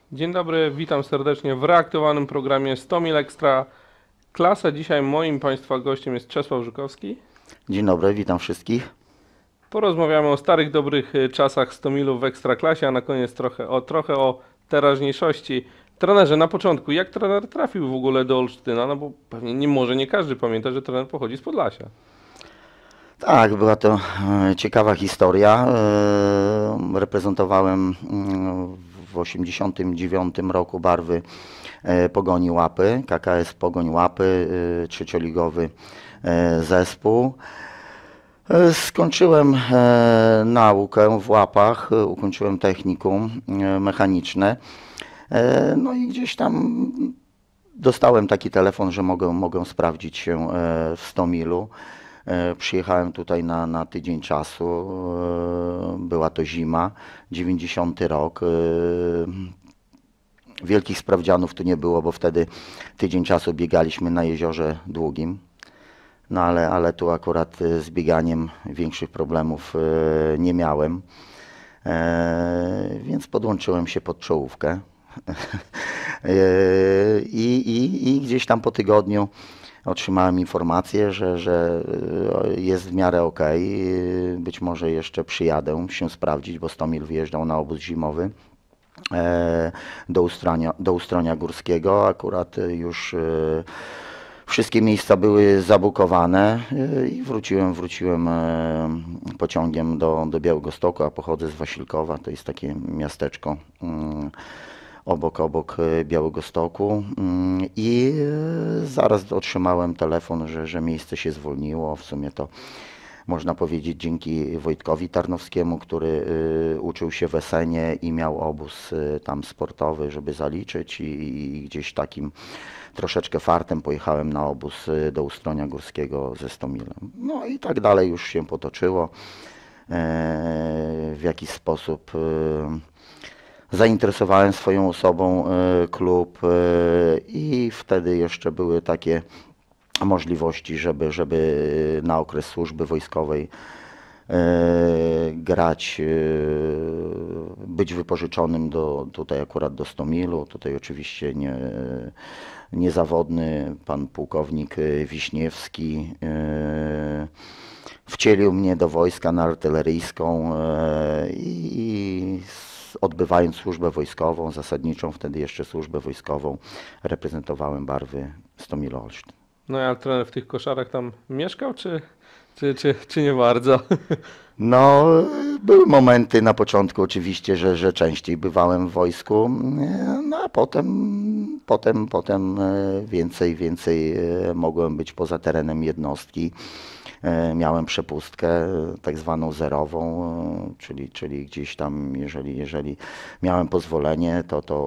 Dzień dobry, witam serdecznie w reaktywowanym programie 100 mil Ekstra Klasa. Dzisiaj moim Państwa gościem jest Czesław Żukowski. Dzień dobry, witam wszystkich. Porozmawiamy o starych, dobrych czasach 100 milów w Ekstraklasie, a na koniec trochę o teraźniejszości. Trenerze, na początku, jak trener trafił w ogóle do Olsztyna? No bo pewnie nie każdy pamięta, że trener pochodzi z Podlasia. Tak, była to ciekawa historia. Reprezentowałem w 1989 roku barwy Pogoni Łapy, KKS Pogoń Łapy, trzecioligowy zespół. Skończyłem naukę w Łapach, ukończyłem technikum mechaniczne. No i gdzieś tam dostałem taki telefon, że mogę sprawdzić się w 100 milu. Przyjechałem tutaj na tydzień czasu. Była to zima, 90 rok. Wielkich sprawdzianów tu nie było, bo wtedy tydzień czasu biegaliśmy na Jeziorze Długim. No ale tu akurat z bieganiem większych problemów nie miałem. Więc podłączyłem się pod czołówkę. I gdzieś tam po tygodniu otrzymałem informację, że jest w miarę ok. Być może jeszcze przyjadę się sprawdzić, bo 100 mil wyjeżdżał na obóz zimowy do Ustronia Górskiego. Akurat już wszystkie miejsca były zabukowane i wróciłem pociągiem do Białegostoku, a pochodzę z Wasilkowa, to jest takie miasteczko obok Białegostoku i zaraz otrzymałem telefon, że miejsce się zwolniło. W sumie to można powiedzieć dzięki Wojtkowi Tarnowskiemu, który uczył się w Esenie i miał obóz tam sportowy, żeby zaliczyć i gdzieś takim troszeczkę fartem pojechałem na obóz do Ustronia Górskiego ze 100 milem. No i tak dalej już się potoczyło. W jakiś sposób zainteresowałem swoją osobą klub i wtedy jeszcze były takie możliwości, żeby na okres służby wojskowej grać, być wypożyczonym tutaj akurat do 100 milu. Tutaj oczywiście niezawodny pan pułkownik Wiśniewski wcielił mnie do wojska na artyleryjską i odbywając służbę wojskową, zasadniczą wtedy jeszcze służbę wojskową, reprezentowałem barwy 100 mil Olsztyn. No ale trener w tych koszarach tam mieszkał, czy nie bardzo? No, były momenty na początku oczywiście, że częściej bywałem w wojsku, no a potem więcej mogłem być poza terenem jednostki. Miałem przepustkę tak zwaną zerową, czyli gdzieś tam, jeżeli miałem pozwolenie,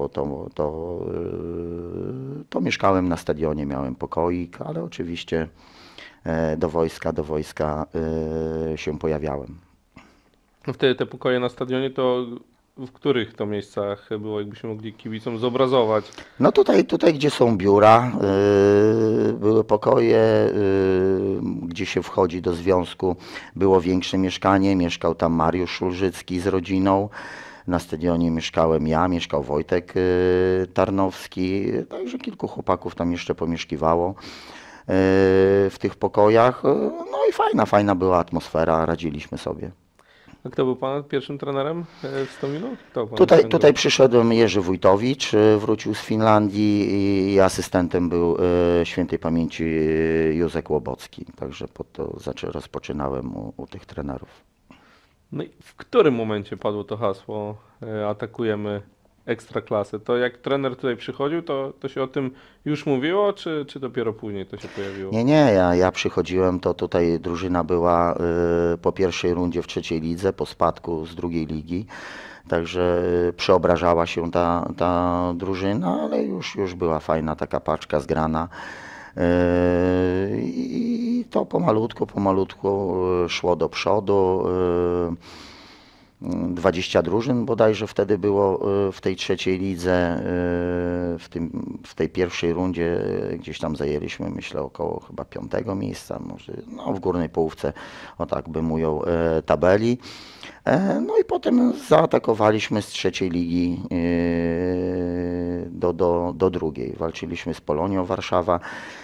to mieszkałem na stadionie, miałem pokoik, ale oczywiście do wojska się pojawiałem. Wtedy te pokoje na stadionie to w których to miejscach było, jakbyśmy mogli kibicom zobrazować? No tutaj gdzie są biura, były pokoje, gdzie się wchodzi do związku, było większe mieszkanie, mieszkał tam Mariusz Szulżycki z rodziną, na stadionie mieszkałem ja, mieszkał Wojtek Tarnowski, także kilku chłopaków tam jeszcze pomieszkiwało w tych pokojach, no i fajna była atmosfera, radziliśmy sobie. A kto był Pana pierwszym trenerem w 100 milu? Kto Pan Tutaj przyszedł Jerzy Wójtowicz, wrócił z Finlandii i asystentem był świętej pamięci Józek Łobocki. Także rozpoczynałem u tych trenerów. No i w którym momencie padło to hasło atakujemy Ekstraklasę? To jak trener tutaj przychodził, to się o tym już mówiło, czy dopiero później to się pojawiło? Nie, ja przychodziłem, to tutaj drużyna była po pierwszej rundzie w trzeciej lidze, po spadku z drugiej ligi. Także przeobrażała się ta drużyna, ale już była fajna taka paczka zgrana. I to pomalutku szło do przodu. 20 drużyn bodajże wtedy było w tej trzeciej lidze. W tej pierwszej rundzie gdzieś tam zajęliśmy, myślę, około chyba 5. miejsca, może no, w górnej połówce, o tak bym ujął, tabeli. No i potem zaatakowaliśmy z trzeciej ligi do drugiej. Walczyliśmy z Polonią Warszawa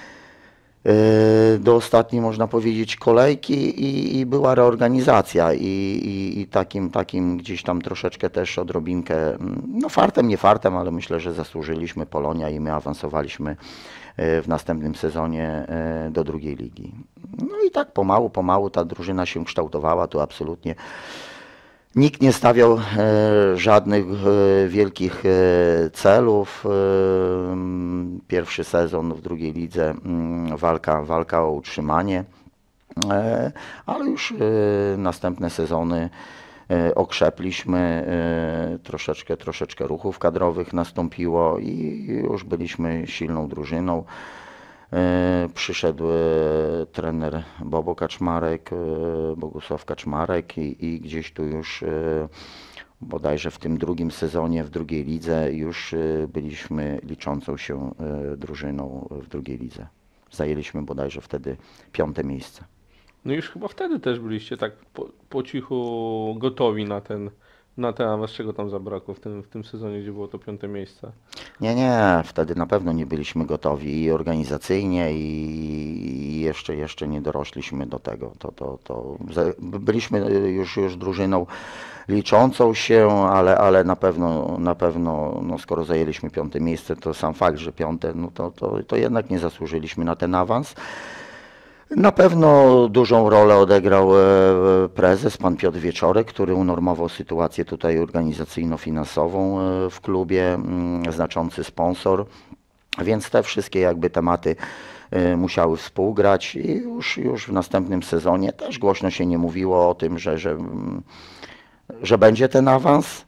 do ostatniej, można powiedzieć, kolejki i była reorganizacja i takim gdzieś tam troszeczkę też odrobinkę, no fartem, nie fartem, ale myślę, że zasłużyliśmy, Polonia i my awansowaliśmy w następnym sezonie do drugiej ligi. No i tak pomału ta drużyna się kształtowała, tu absolutnie nikt nie stawiał żadnych wielkich celów. Pierwszy sezon w drugiej lidze, walka o utrzymanie, ale już następne sezony okrzepliśmy, troszeczkę ruchów kadrowych nastąpiło i już byliśmy silną drużyną. Przyszedł trener Bobo Kaczmarek, Bogusław Kaczmarek i gdzieś tu już bodajże w tym drugim sezonie, w drugiej lidze już byliśmy liczącą się drużyną w drugiej lidze. Zajęliśmy bodajże wtedy 5. miejsce. No już chyba wtedy też byliście tak po cichu gotowi na ten awans, czego tam zabrakło w tym sezonie, gdzie było to 5. miejsce. Nie, wtedy na pewno nie byliśmy gotowi i organizacyjnie i jeszcze nie dorośliśmy do tego. Byliśmy już drużyną liczącą się, ale na pewno no skoro zajęliśmy 5. miejsce, to sam fakt, że 5, no to jednak nie zasłużyliśmy na ten awans. Na pewno dużą rolę odegrał prezes, pan Piotr Wieczorek, który unormował sytuację tutaj organizacyjno-finansową w klubie, znaczący sponsor, więc te wszystkie jakby tematy musiały współgrać i już w następnym sezonie też głośno się nie mówiło o tym, że będzie ten awans.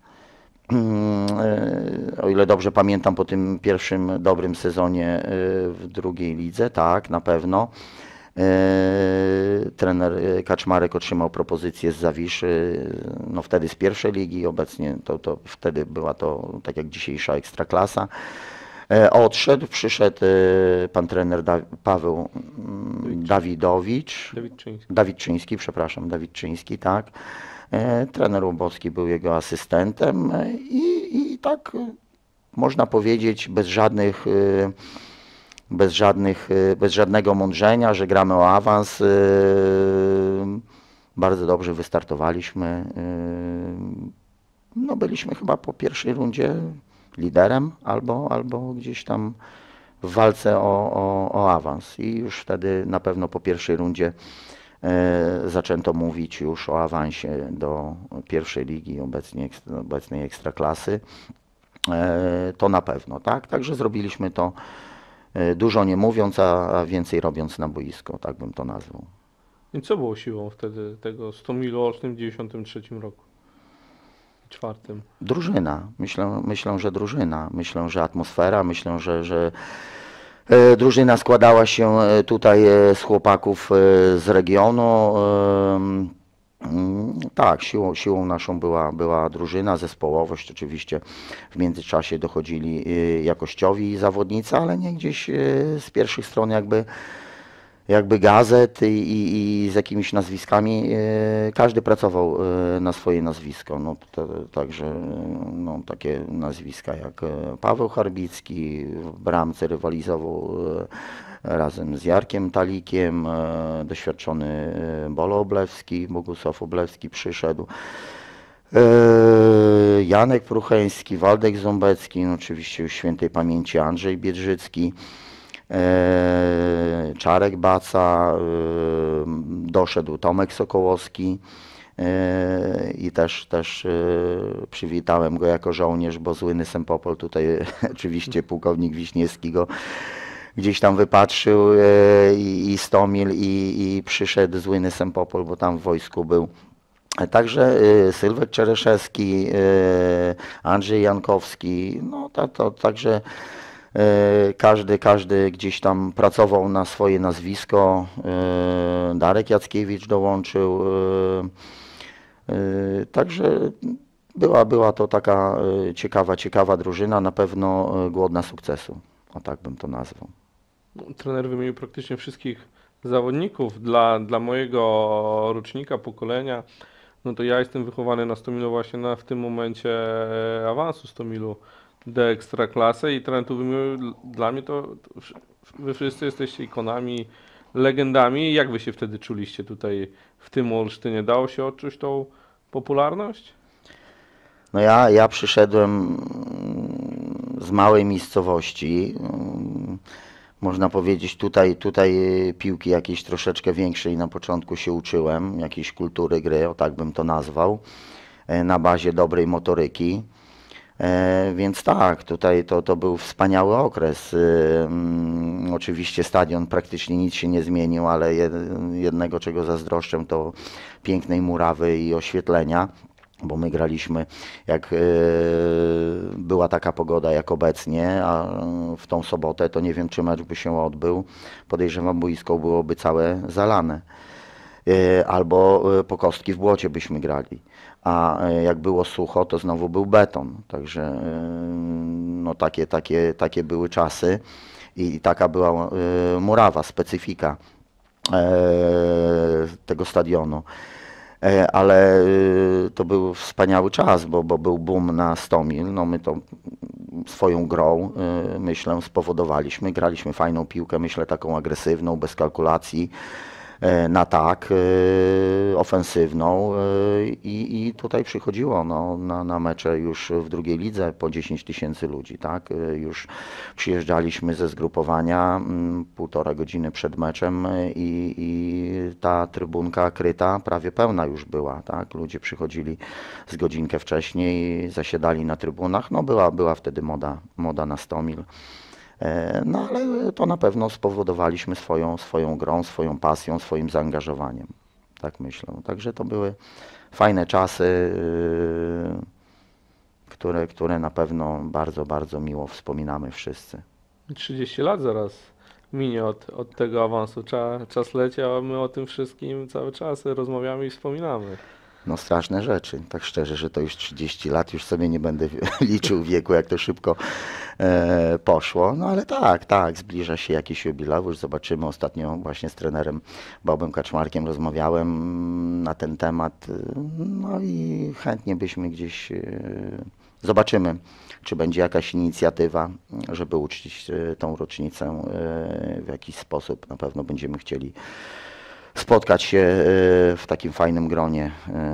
O ile dobrze pamiętam, po tym pierwszym dobrym sezonie w drugiej lidze, tak, na pewno. Trener Kaczmarek otrzymał propozycję z Zawiszy, no wtedy z pierwszej ligi, obecnie to wtedy była to tak jak dzisiejsza Ekstraklasa. Odszedł, przyszedł pan trener Paweł Dawidczyński, przepraszam, Dawidczyński, tak. Trener Łobowski był jego asystentem i tak można powiedzieć bez żadnego mądrzenia, że gramy o awans. Bardzo dobrze wystartowaliśmy. No byliśmy chyba po pierwszej rundzie liderem albo gdzieś tam w walce o awans i już wtedy na pewno po pierwszej rundzie zaczęto mówić już o awansie do pierwszej ligi, obecnej Ekstraklasy. To na pewno, tak? Także zrobiliśmy to dużo nie mówiąc, a więcej robiąc na boisko, tak bym to nazwał. I co było siłą wtedy tego Stomilu Olsztyn w 93 roku? 4. Drużyna. Myślę, że drużyna. Myślę, że atmosfera. Myślę, że drużyna składała się tutaj z chłopaków z regionu. Tak, siłą naszą była drużyna, zespołowość. Oczywiście w międzyczasie dochodzili jakościowi zawodnicy, ale nie gdzieś z pierwszych stron jakby gazet i z jakimiś nazwiskami. Każdy pracował na swoje nazwisko. No, także no, takie nazwiska jak Paweł Charbicki w bramce rywalizował razem z Jarkiem Talikiem, doświadczony Bolo Oblewski, Bogusław Oblewski przyszedł, Janek Prucheński, Waldek Ząbecki, no oczywiście już świętej pamięci Andrzej Biedrzycki, Czarek Baca, doszedł Tomek Sokołowski i też przywitałem go jako żołnierz, bo słynny Sempopol tutaj oczywiście pułkownik Wiśniewski go gdzieś tam wypatrzył i Stomil i przyszedł słynny Sempopol, bo tam w wojsku był. Także Sylwek Czereszewski, Andrzej Jankowski, no także każdy gdzieś tam pracował na swoje nazwisko. Darek Jackiewicz dołączył. Także była to taka ciekawa drużyna, na pewno głodna sukcesu. O tak bym to nazwał. Trener wymienił praktycznie wszystkich zawodników. Dla mojego rocznika, pokolenia, no to ja jestem wychowany na Stomilu właśnie w tym momencie awansu Stomilu do Ekstraklasy i trener tu wymienił, dla mnie to wy wszyscy jesteście ikonami, legendami. Jak wy się wtedy czuliście tutaj w tym Olsztynie? Dało się odczuć tą popularność? No ja przyszedłem z małej miejscowości. Można powiedzieć tutaj piłki jakiejś troszeczkę większej na początku się uczyłem, jakiejś kultury gry, o tak bym to nazwał, na bazie dobrej motoryki. Więc tak, tutaj to był wspaniały okres. Oczywiście stadion praktycznie nic się nie zmienił, ale jednego czego zazdroszczę to pięknej murawy i oświetlenia, bo my graliśmy jak była taka pogoda jak obecnie, a w tą sobotę to nie wiem czy mecz by się odbył. Podejrzewam boisko byłoby całe zalane. Albo po kostki w błocie byśmy grali. A jak było sucho, to znowu był beton. Także no takie były czasy i taka była murawa, specyfika tego stadionu. Ale to był wspaniały czas, bo był boom na 100 mil. No my to swoją grą, myślę, spowodowaliśmy. Graliśmy fajną piłkę, myślę, taką agresywną, bez kalkulacji, na tak, ofensywną i tutaj przychodziło no, na mecze już w drugiej lidze po 10 tysięcy ludzi, tak? Już przyjeżdżaliśmy ze zgrupowania 1,5 godziny przed meczem i ta trybunka kryta prawie pełna już była, tak? Ludzie przychodzili z godzinkę wcześniej, zasiadali na trybunach, no była wtedy moda na 100 mil. No ale to na pewno spowodowaliśmy swoją grą, swoją pasją, swoim zaangażowaniem. Tak myślę. Także to były fajne czasy, które na pewno bardzo, bardzo miło wspominamy wszyscy. 30 lat zaraz minie od tego awansu. Czas leci, a my o tym wszystkim cały czas rozmawiamy i wspominamy. No straszne rzeczy, tak szczerze, że to już 30 lat, już sobie nie będę liczył wieku, jak to szybko poszło. No ale tak, zbliża się jakiś jubileusz, zobaczymy. Ostatnio właśnie z trenerem Bobem Kaczmarkiem rozmawiałem na ten temat, no i chętnie byśmy gdzieś, zobaczymy, czy będzie jakaś inicjatywa, żeby uczcić tą rocznicę w jakiś sposób. Na pewno będziemy chcieli spotkać się w takim fajnym gronie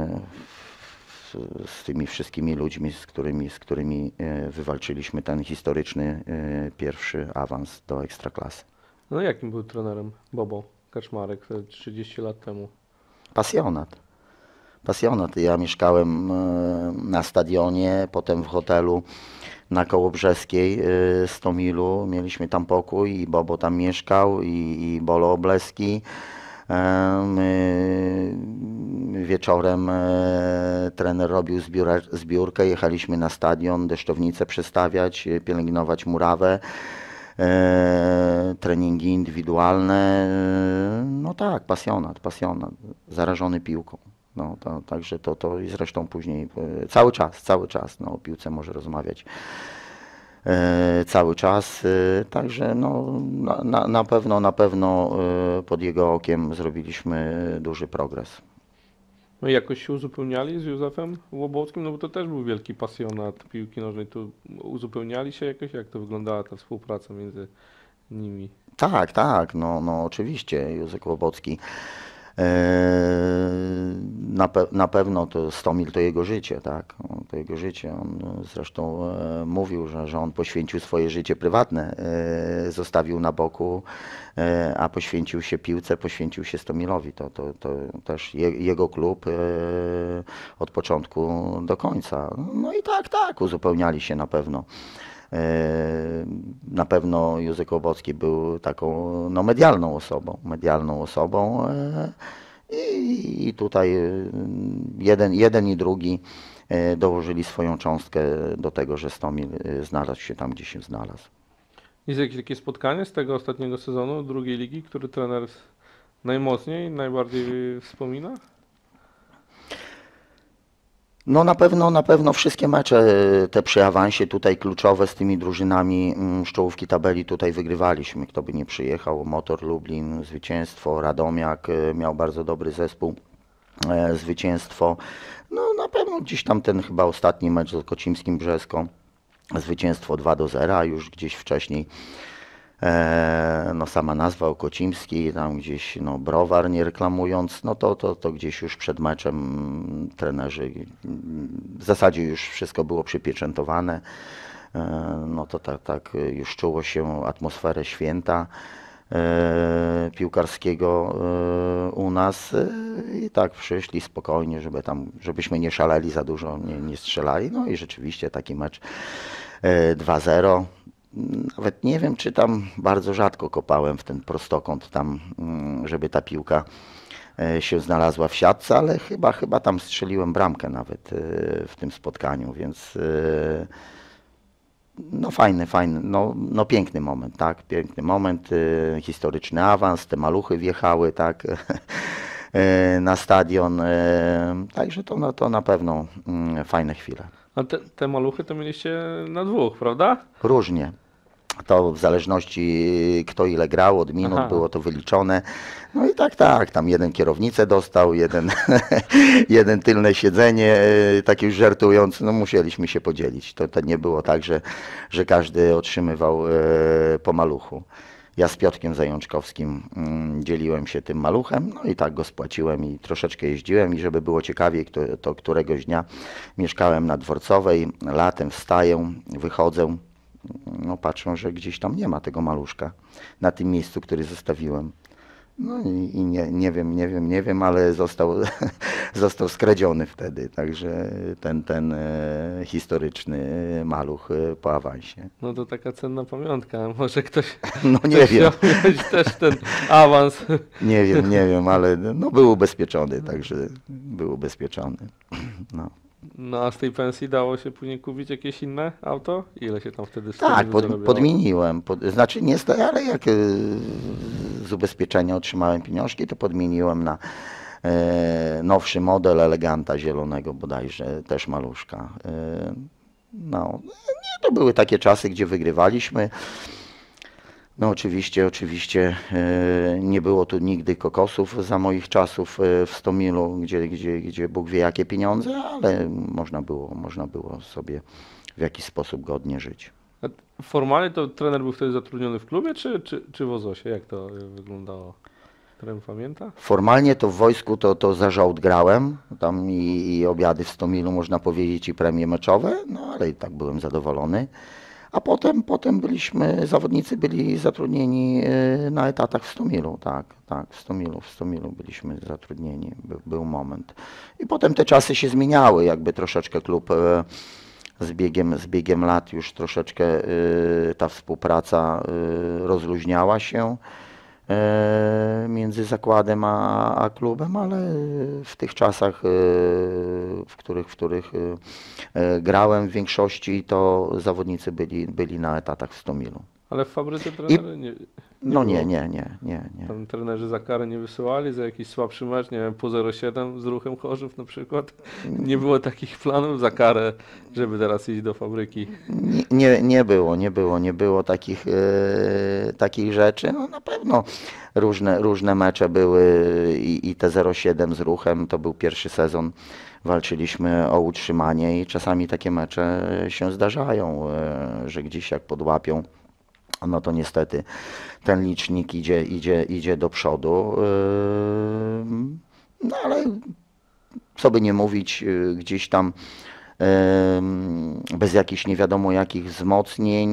z tymi wszystkimi ludźmi, z którymi wywalczyliśmy ten historyczny pierwszy awans do Ekstraklasy. No jakim był trenerem Bobo Kaczmarek te 30 lat temu? Pasjonat. Pasjonat. Ja mieszkałem na stadionie, potem w hotelu na Kołobrzeskiej 100 milu. Mieliśmy tam pokój i Bobo tam mieszkał i Bolo Obleski. Wieczorem trener robił zbiórkę, jechaliśmy na stadion, deszczownicę przestawiać, pielęgnować murawę, treningi indywidualne. No tak, pasjonat, zarażony piłką. No, także to i zresztą później cały czas no, o piłce może rozmawiać. Cały czas, także no, na pewno pod jego okiem zrobiliśmy duży progres. No i jakoś się uzupełniali z Józefem Łobockim, no bo to też był wielki pasjonat piłki nożnej. Tu uzupełniali się jakoś? Jak to wyglądała ta współpraca między nimi? Tak, no oczywiście Józef Łobocki. Na pewno to 100 mil to jego życie, tak? To jego życie. On zresztą mówił, że on poświęcił swoje życie prywatne, zostawił na boku, a poświęcił się piłce, poświęcił się 100 milowi. To też jego klub od początku do końca. No i tak, uzupełniali się na pewno. Na pewno Józef Łobocki był taką no, medialną osobą i tutaj jeden i drugi dołożyli swoją cząstkę do tego, że 100 mil znalazł się tam, gdzie się znalazł. Jest jakieś takie spotkanie z tego ostatniego sezonu drugiej ligi, który trener najmocniej, najbardziej wspomina? No na pewno wszystkie mecze te przy awansie tutaj kluczowe z tymi drużynami z czołówki tabeli tutaj wygrywaliśmy. Kto by nie przyjechał, Motor Lublin, zwycięstwo, Radomiak miał bardzo dobry zespół, zwycięstwo. No na pewno gdzieś tam ten chyba ostatni mecz z Kocimskim Brzesko zwycięstwo 2-0, a już gdzieś wcześniej no sama nazwa Okocimski, tam gdzieś no browar nie reklamując, no to gdzieś już przed meczem trenerzy, w zasadzie już wszystko było przypieczętowane, no to tak już czuło się atmosferę święta piłkarskiego u nas i tak przyszli spokojnie, żebyśmy nie szaleli za dużo, nie strzelali, no i rzeczywiście taki mecz 2-0. Nawet nie wiem, czy tam bardzo rzadko kopałem w ten prostokąt tam, żeby ta piłka się znalazła w siatce, ale chyba tam strzeliłem bramkę nawet w tym spotkaniu, więc no fajny, no piękny moment, tak, piękny moment, historyczny awans, te maluchy wjechały, tak, na stadion, także to na pewno fajne chwile. A te maluchy to mieliście na dwóch, prawda? Różnie. To w zależności kto ile grał, od minut Aha. było to wyliczone. No i tak, tam jeden kierownicę dostał, jeden tylne siedzenie, tak już żartując, no musieliśmy się podzielić. To nie było tak, że każdy otrzymywał po maluchu. Ja z Piotrkiem Zajączkowskim dzieliłem się tym maluchem, no i tak go spłaciłem i troszeczkę jeździłem i żeby było ciekawiej, to któregoś dnia mieszkałem na Dworcowej, latem wstaję, wychodzę, no patrzę, że gdzieś tam nie ma tego maluszka na tym miejscu, który zostawiłem. No i nie wiem, ale został skradziony wtedy, także ten historyczny maluch po awansie. No to taka cenna pamiątka. Może ktoś, No nie ktoś wiem, chciał mieć też ten awans. nie wiem, ale no był ubezpieczony, także był ubezpieczony. No. No a z tej pensji dało się później kupić jakieś inne auto? Ile się tam wtedy z Tak, tego zarabiało? podmieniłem. Znaczy nie stary, ale jak z ubezpieczenia otrzymałem pieniążki, to podmieniłem na nowszy model Eleganta zielonego bodajże, też maluszka. No, nie, to były takie czasy, gdzie wygrywaliśmy. No oczywiście nie było tu nigdy kokosów za moich czasów w Stomilu, gdzie Bóg wie jakie pieniądze, ale można było sobie w jakiś sposób godnie żyć. A formalnie to trener był wtedy zatrudniony w klubie, czy w Ozosie? Jak to wyglądało? Trener pamięta? Formalnie to w wojsku to za żołd grałem, tam i obiady w Stomilu można powiedzieć i premie meczowe, no ale i tak byłem zadowolony. A potem zawodnicy byli zatrudnieni na etatach w Stomilu, tak, w Stomilu byliśmy zatrudnieni, był moment. I potem te czasy się zmieniały, jakby troszeczkę klub z biegiem lat już troszeczkę ta współpraca rozluźniała się między zakładem a klubem, ale w tych czasach, w których grałem w większości, to zawodnicy byli na etatach w Stomilu. Ale w fabryce trenery nie No było. nie. Tam trenerzy za karę nie wysyłali, za jakiś słabszy mecz, nie wiem, po 0,7 z Ruchem Chorzów na przykład. Nie było takich planów za karę, żeby teraz iść do fabryki. Nie było takich rzeczy. No na pewno różne mecze były i te 0,7 z Ruchem, to był pierwszy sezon. Walczyliśmy o utrzymanie i czasami takie mecze się zdarzają, że gdzieś jak podłapią, no to niestety ten licznik idzie do przodu. No ale co by nie mówić, gdzieś tam bez jakichś nie wiadomo jakich wzmocnień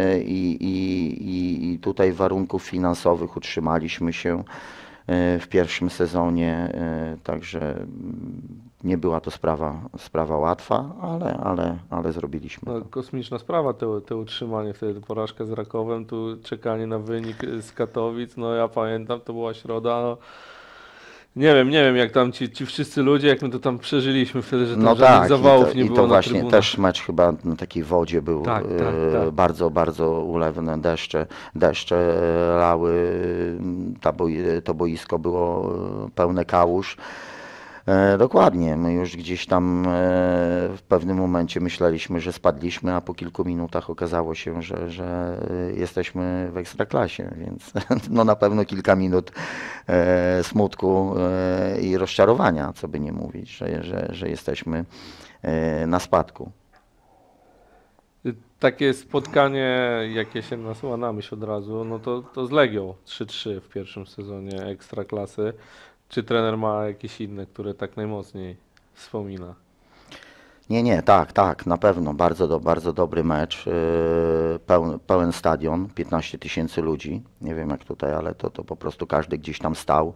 i tutaj warunków finansowych utrzymaliśmy się w pierwszym sezonie, także nie była to sprawa łatwa, ale zrobiliśmy No, to. kosmiczna sprawa te utrzymanie, wtedy porażka z Rakowem, tu czekanie na wynik z Katowic, no ja pamiętam, to była środa, no. Nie wiem jak tam ci wszyscy ludzie, jak my to tam przeżyliśmy wtedy, że tam No żadnych tak, zawałów nie i było to na właśnie trybunach. też mecz chyba na takiej wodzie był, Tak. bardzo ulewne, deszcze lały, to boisko było pełne kałuż. Dokładnie, my już gdzieś tam w pewnym momencie myśleliśmy, że spadliśmy, a po kilku minutach okazało się, że jesteśmy w Ekstraklasie, więc no na pewno kilka minut smutku i rozczarowania, co by nie mówić, że jesteśmy na spadku. takie spotkanie, jakie się nasuwa na myśl od razu, no to z Legią 3-3 w pierwszym sezonie Ekstraklasy. Czy trener ma jakieś inne, które tak najmocniej wspomina? Nie, tak, na pewno. Bardzo dobry mecz. Pełen stadion, 15 tysięcy ludzi. Nie wiem jak tutaj, ale to po prostu każdy gdzieś tam stał.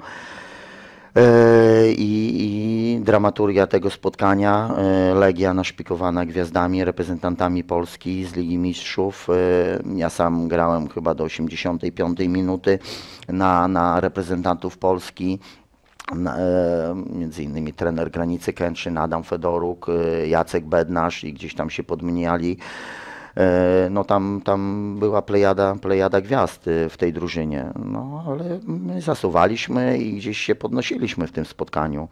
I dramaturgia tego spotkania, Legia naszpikowana gwiazdami, reprezentantami Polski z Ligi Mistrzów. Ja sam grałem chyba do 85 minuty na reprezentantów Polski. Między innymi trener Granicy Kętrzyn, Adam Fedoruk, Jacek Bednarz i gdzieś tam się podmieniali. No tam była plejada gwiazd w tej drużynie. No ale my zasuwaliśmy i gdzieś się podnosiliśmy w tym spotkaniu.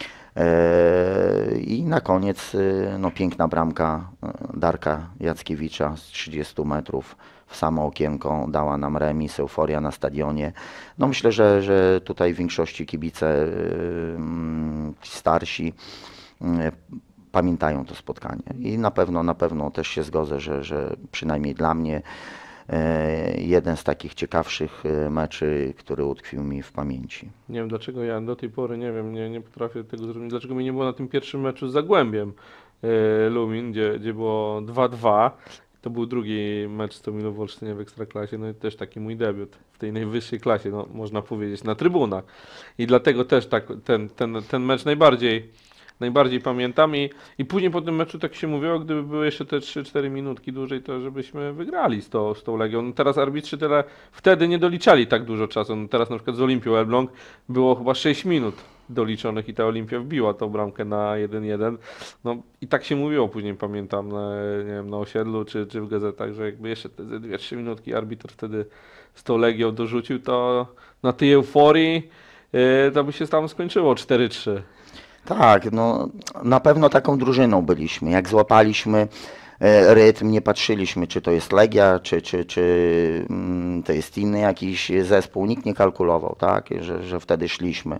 I na koniec no, piękna bramka Darka Jackiewicza z 30 metrów w samo okienko dała nam remis, euforia na stadionie. No myślę, że tutaj w większości kibice ci starsi pamiętają to spotkanie i na pewno też się zgodzę, że przynajmniej dla mnie jeden z takich ciekawszych meczy, który utkwił mi w pamięci. Nie wiem dlaczego ja do tej pory nie wiem, nie potrafię tego zrozumieć. Dlaczego mnie nie było na tym pierwszym meczu z Zagłębiem Lumin, gdzie było 2-2. To był drugi mecz z Tomilą w Olsztynie w Ekstraklasie, no i też taki mój debiut w tej najwyższej klasie, no można powiedzieć, na trybunach. I dlatego też tak ten mecz najbardziej pamiętam i później po tym meczu tak się mówiło, gdyby były jeszcze te 3-4 minutki dłużej, to żebyśmy wygrali z tą Legią. No teraz arbitrzy tyle wtedy nie doliczali tak dużo czasu. No teraz na przykład z Olimpią Elbląg było chyba 6 minut doliczonych i ta Olimpia wbiła tą bramkę na 1-1. No i tak się mówiło później, pamiętam, nie wiem, na osiedlu czy w gazetach, że jakby jeszcze te 2-3 minutki arbitr wtedy z tą Legią dorzucił, to na tej euforii to by się tam skończyło 4-3. Tak, no na pewno taką drużyną byliśmy. Jak złapaliśmy rytm, nie patrzyliśmy, czy to jest Legia, czy to jest inny jakiś zespół. Nikt nie kalkulował, tak, że wtedy szliśmy.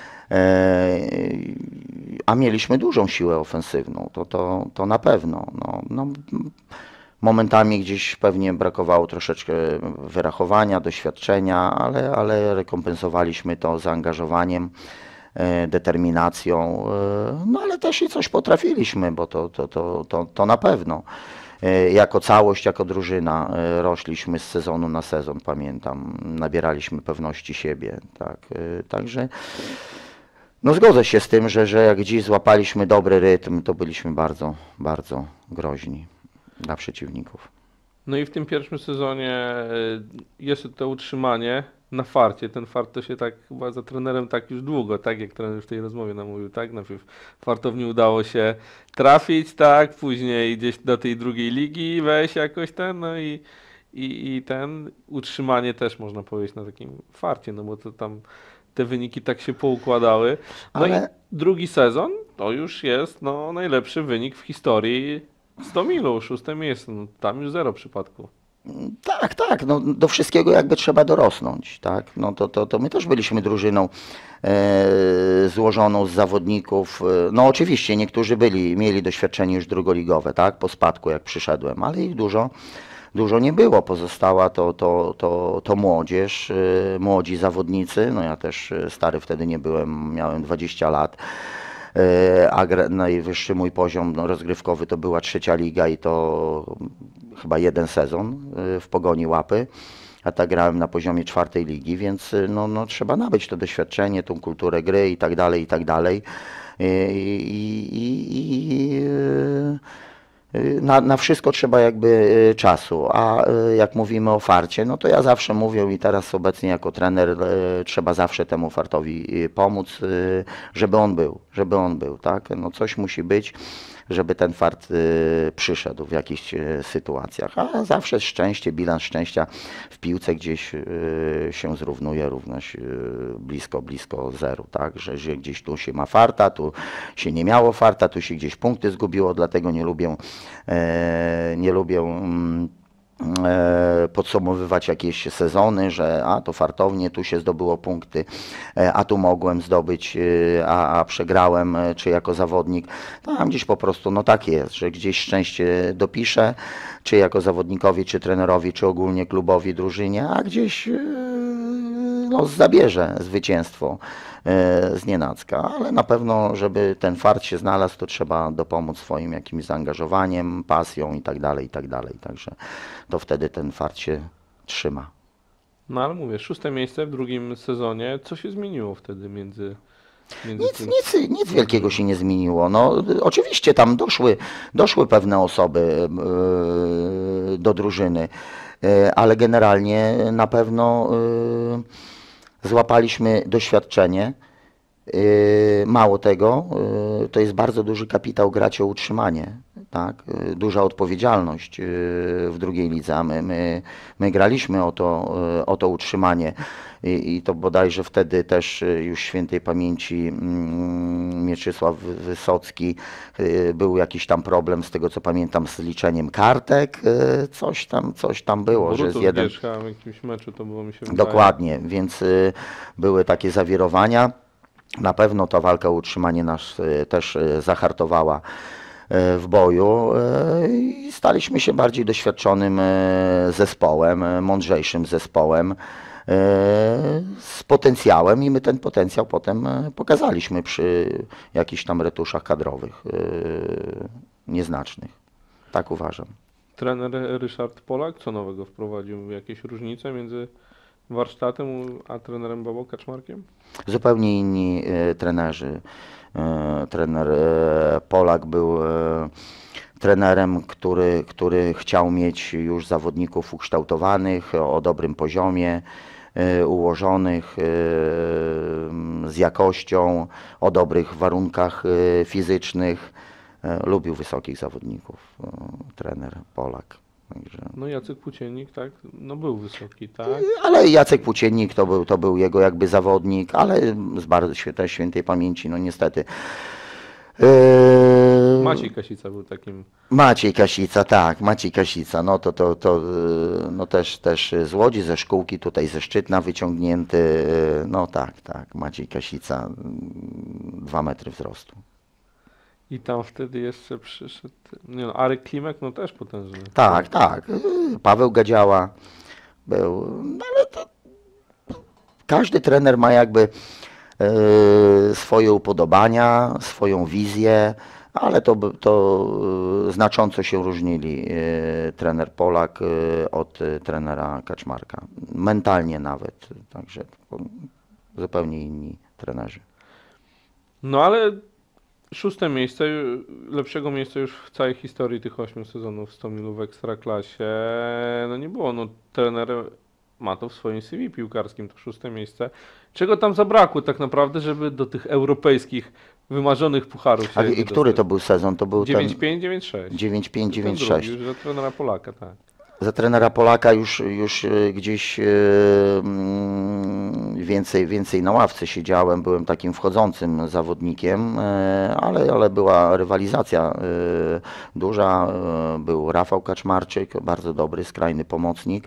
A mieliśmy dużą siłę ofensywną, to na pewno. No, momentami gdzieś pewnie brakowało troszeczkę wyrachowania, doświadczenia, ale rekompensowaliśmy to zaangażowaniem, determinacją, no ale też i coś potrafiliśmy, bo to na pewno. Jako całość, jako drużyna rośliśmy z sezonu na sezon, pamiętam, nabieraliśmy pewności siebie, tak, także no zgodzę się z tym, że jak dziś złapaliśmy dobry rytm, to byliśmy bardzo groźni dla przeciwników. No i w tym pierwszym sezonie jest to utrzymanie na farcie. Ten fart to się tak chyba za trenerem tak już długo, tak jak trener w tej rozmowie nam mówił, tak? Najpierw fartowni udało się trafić, tak? Później gdzieś do tej drugiej ligi wejść jakoś no i ten utrzymanie też można powiedzieć na takim farcie, no bo to tam te wyniki tak się poukładały. No i Ale drugi sezon to już jest no, najlepszy wynik w historii 100 milu, 6. miejsce, no, tam już 0 przypadków. tak, no do wszystkiego jakby trzeba dorosnąć, tak, no to my też byliśmy drużyną złożoną z zawodników, no oczywiście niektórzy mieli doświadczenie już drugoligowe, tak, po spadku jak przyszedłem, ale ich dużo nie było, pozostała to młodzież, młodzi zawodnicy, no ja też stary wtedy nie byłem, miałem 20 lat. A najwyższy mój poziom rozgrywkowy to była 3. liga i to chyba jeden sezon w Pogoni Łapy, a tak grałem na poziomie 4. ligi, więc no trzeba nabyć to doświadczenie, tą kulturę gry i tak dalej, i tak dalej. Na wszystko trzeba jakby czasu, a jak mówimy o farcie, no to ja zawsze mówię i teraz obecnie jako trener trzeba zawsze temu fartowi pomóc, żeby on był, tak? No coś musi być, żeby ten fart przyszedł w jakichś sytuacjach, a zawsze szczęście, bilans szczęścia w piłce gdzieś się zrównuje, równość blisko zeru, tak? Że gdzieś tu się ma farta, tu się nie miało farta, tu się gdzieś punkty zgubiło, dlatego nie lubię podsumowywać jakieś sezony, że a to fartownie, tu się zdobyło punkty, a tu mogłem zdobyć, a przegrałem, czy jako zawodnik. Tam gdzieś po prostu no tak jest, że gdzieś szczęście dopisze, czy jako zawodnikowi, czy trenerowi, czy ogólnie klubowi, drużynie, a gdzieś no, zabierze zwycięstwo znienacka, ale na pewno, żeby ten fart się znalazł, to trzeba dopomóc swoim jakimś zaangażowaniem, pasją i tak dalej, i tak dalej. Także to wtedy ten fart się trzyma. No ale mówię, 6. miejsce w drugim sezonie. Co się zmieniło wtedy między Nic, tym? nic wielkiego się nie zmieniło. No, oczywiście tam doszły pewne osoby do drużyny, ale generalnie na pewno złapaliśmy doświadczenie. Mało tego, to jest bardzo duży kapitał grać o utrzymanie, tak? Duża odpowiedzialność w drugiej lidze, a my graliśmy o to utrzymanie i to bodajże wtedy też już świętej pamięci Mieczysław Wysocki, był jakiś tam problem, z tego co pamiętam, z liczeniem kartek, coś tam było, że z Borusów jeden... Wierzcha w jakimś meczu to było, mi się wydaje. Dokładnie, więc były takie zawirowania. Na pewno ta walka o utrzymanie nas też zahartowała w boju i staliśmy się bardziej doświadczonym zespołem, mądrzejszym zespołem z potencjałem i my ten potencjał potem pokazaliśmy przy jakichś tam retuszach kadrowych nieznacznych. Tak uważam. Trener Ryszard Polak, co nowego wprowadził? Jakieś różnice między warsztatem a trenerem Bobą Kaczmarkiem? Zupełnie inni trenerzy. Trener Polak był trenerem, który chciał mieć już zawodników ukształtowanych, o dobrym poziomie, ułożonych, z jakością, o dobrych warunkach fizycznych. Lubił wysokich zawodników, trener Polak. Także... No Jacek Płóciennik, tak? No był wysoki, tak? Ale Jacek Płóciennik to był jego jakby zawodnik, ale z bardzo świętej pamięci, no niestety. Maciej Kasica był takim. Maciej Kasica, tak, Maciej Kasica, no no też z Łodzi, ze szkółki tutaj ze Szczytna wyciągnięty, no tak, Maciej Kasica, 2 metry wzrostu. I tam wtedy jeszcze przyszedł. Nie no, Arek Klimek, no też potężny. Tak, Paweł Gadziała był, no ale to każdy trener ma jakby swoje upodobania, swoją wizję, ale to znacząco się różnili trener Polak od trenera Kaczmarka. Mentalnie nawet, także zupełnie inni trenerzy. No ale 6. miejsce, lepszego miejsca już w całej historii tych 8 sezonów 100 milów w Ekstraklasie, no nie było. No trener ma to w swoim CV piłkarskim, to 6. miejsce. Czego tam zabrakło tak naprawdę, żeby do tych europejskich, wymarzonych pucharów się I który to był sezon? To był ten 9-5, 9-6. 9-5, Ten 9-6. drugi, już za trenera Polaka, tak. Za trenera Polaka już gdzieś więcej na ławce siedziałem, byłem takim wchodzącym zawodnikiem, ale była rywalizacja duża. Był Rafał Kaczmarczyk, bardzo dobry, skrajny pomocnik.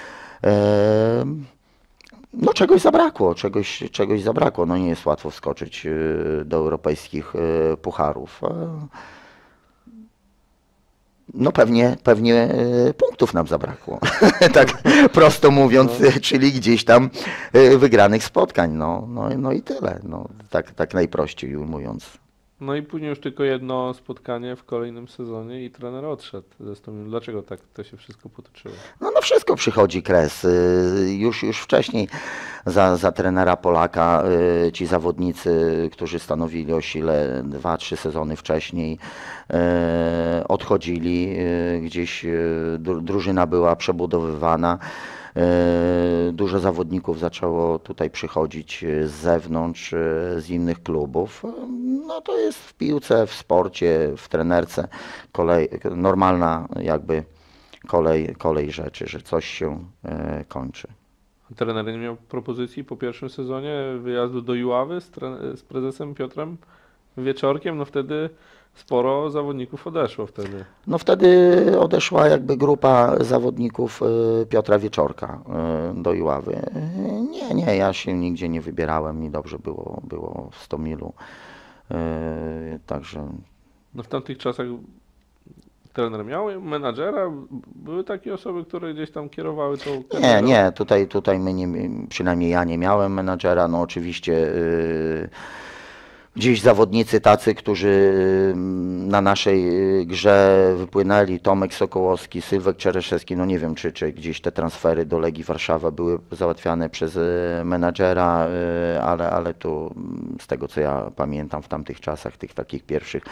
No czegoś zabrakło. No nie jest łatwo wskoczyć do europejskich pucharów. No pewnie punktów nam zabrakło, tak prosto mówiąc, czyli gdzieś tam wygranych spotkań, no i tyle, no, tak najprościej ujmując. No i później już tylko jedno spotkanie w kolejnym sezonie i trener odszedł ze 100 minut. Dlaczego tak to się wszystko potoczyło? No wszystko przychodzi kres. Już wcześniej za trenera Polaka ci zawodnicy, którzy stanowili o sile 2-3 sezony wcześniej, odchodzili, gdzieś drużyna była przebudowywana. Dużo zawodników zaczęło tutaj przychodzić z zewnątrz, z innych klubów. No to jest w piłce, w sporcie, w trenerce normalna jakby kolej rzeczy, że coś się kończy. Trener nie miał propozycji po pierwszym sezonie wyjazdu do Iławy z prezesem Piotrem Wieczorkiem, no wtedy sporo zawodników odeszło wtedy. No wtedy odeszła jakby grupa zawodników Piotra Wieczorka do Iławy. Nie, ja się nigdzie nie wybierałem, mi dobrze było w Stomilu. Także No w tamtych czasach trener miał menadżera, były takie osoby, które gdzieś tam kierowały tą karierą? nie, tutaj my nie, przynajmniej ja nie miałem menadżera, no oczywiście gdzieś zawodnicy tacy, którzy na naszej grze wypłynęli, Tomek Sokołowski, Sylwek Czereszewski, no nie wiem, czy gdzieś te transfery do Legii Warszawa były załatwiane przez menadżera, ale tu z tego co ja pamiętam w tamtych czasach, tych takich pierwszych,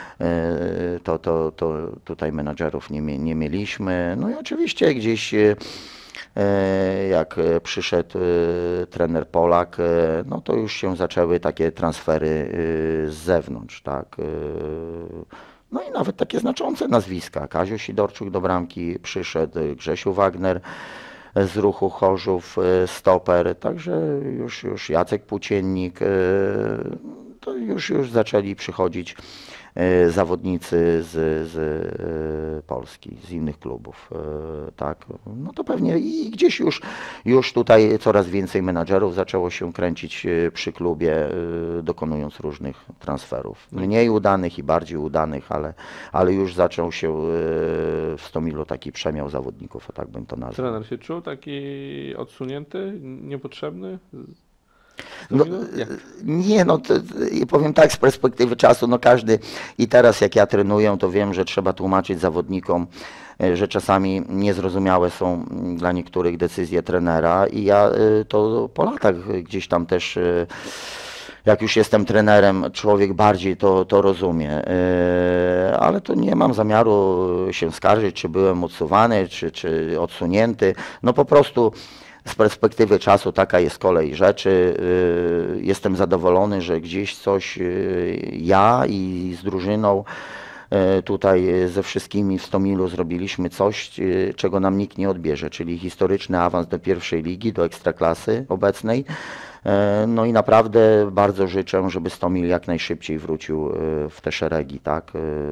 to tutaj menadżerów nie mieliśmy. No i oczywiście gdzieś jak przyszedł trener Polak, no to już się zaczęły takie transfery z zewnątrz, tak. No i nawet takie znaczące nazwiska. Kazio Sidorczuk do bramki przyszedł, Grzesiu Wagner z Ruchu Chorzów, stoper, także już Jacek Płóciennik, to już zaczęli przychodzić zawodnicy z Polski, z innych klubów, tak, no to pewnie i gdzieś już tutaj coraz więcej menadżerów zaczęło się kręcić przy klubie, dokonując różnych transferów, mniej udanych i bardziej udanych, ale już zaczął się w Stomilu taki przemiał zawodników, a tak bym to nazwał. Trener się czuł taki odsunięty, niepotrzebny? No, nie, no powiem tak, z perspektywy czasu, no każdy i teraz jak ja trenuję, to wiem, że trzeba tłumaczyć zawodnikom, że czasami niezrozumiałe są dla niektórych decyzje trenera i ja to po latach gdzieś tam też, jak już jestem trenerem, człowiek bardziej to rozumie, ale to nie mam zamiaru się skarżyć, czy byłem odsuwany, czy odsunięty, no po prostu z perspektywy czasu taka jest kolej rzeczy. Jestem zadowolony, że gdzieś coś ja i z drużyną tutaj ze wszystkimi w Stomilu zrobiliśmy coś, czego nam nikt nie odbierze, czyli historyczny awans do pierwszej ligi, do ekstraklasy obecnej. No i naprawdę bardzo życzę, żeby Stomil jak najszybciej wrócił w te szeregi, tak?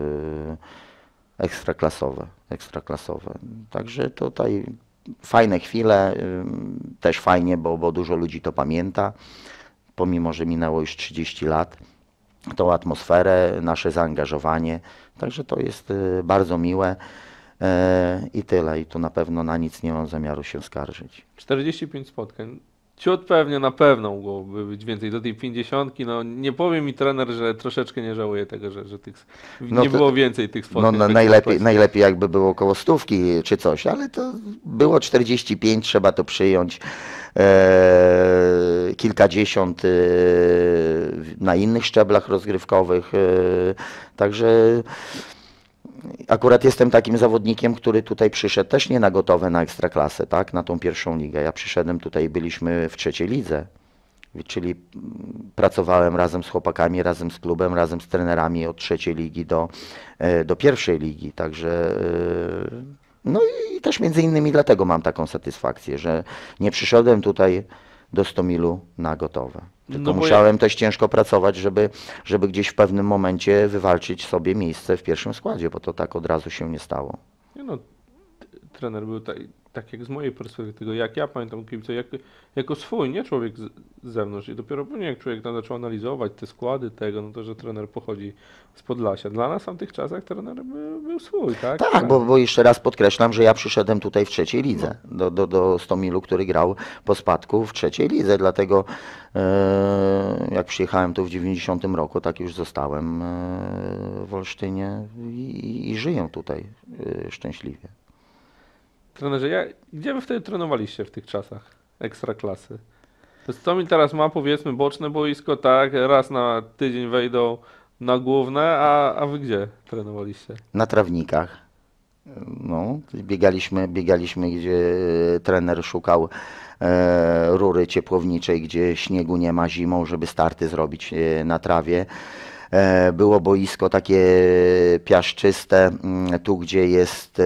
Ekstraklasowe. Także tutaj fajne chwile, też fajnie, bo dużo ludzi to pamięta, pomimo że minęło już 30 lat, tą atmosferę, nasze zaangażowanie, także to jest bardzo miłe i tyle. I tu na pewno na nic nie mam zamiaru się skarżyć. 45 spotkań. Ciut pewnie na pewno mogłoby być więcej do tej 50. No nie powie mi trener, że troszeczkę nie żałuje tego, że tych, No nie to- było więcej tych spotkań. No tak najlepiej jakby było około 100 czy coś, ale to było 45, trzeba to przyjąć. Kilkadziesiąt na innych szczeblach rozgrywkowych. Także akurat jestem takim zawodnikiem, który tutaj przyszedł też nie na gotowe na ekstraklasę, tak, na tą pierwszą ligę. Ja przyszedłem tutaj, byliśmy w trzeciej lidze, czyli pracowałem razem z chłopakami, razem z klubem, razem z trenerami od trzeciej ligi do pierwszej ligi, także no i też między innymi dlatego mam taką satysfakcję, że nie przyszedłem tutaj do Stomilu na gotowe. Tylko No bo musiałem też ciężko pracować, żeby gdzieś w pewnym momencie wywalczyć sobie miejsce w pierwszym składzie, bo to tak od razu się nie stało. Nie no, trener był tak jak z mojej perspektywy, jak ja pamiętam kibice, jako swój, nie człowiek z zewnątrz. I dopiero później jak człowiek tam zaczął analizować te składy tego, no to że trener pochodzi z Podlasia. Dla nas w tamtych czasach trener był swój, tak? Tak, bo jeszcze raz podkreślam, że ja przyszedłem tutaj w trzeciej lidze, do Stomilu, który grał po spadku w trzeciej lidze, dlatego jak przyjechałem tu w 90 roku, tak już zostałem w Olsztynie i żyję tutaj szczęśliwie. Trenerze, gdzie wy wtedy trenowaliście w tych czasach ekstraklasy? To Stomil teraz ma powiedzmy boczne boisko, tak, raz na tydzień wejdą na główne, a wy gdzie trenowaliście? Na trawnikach. No, biegaliśmy, gdzie trener szukał rury ciepłowniczej, gdzie śniegu nie ma zimą, żeby starty zrobić na trawie. Było boisko takie piaszczyste, tu gdzie jest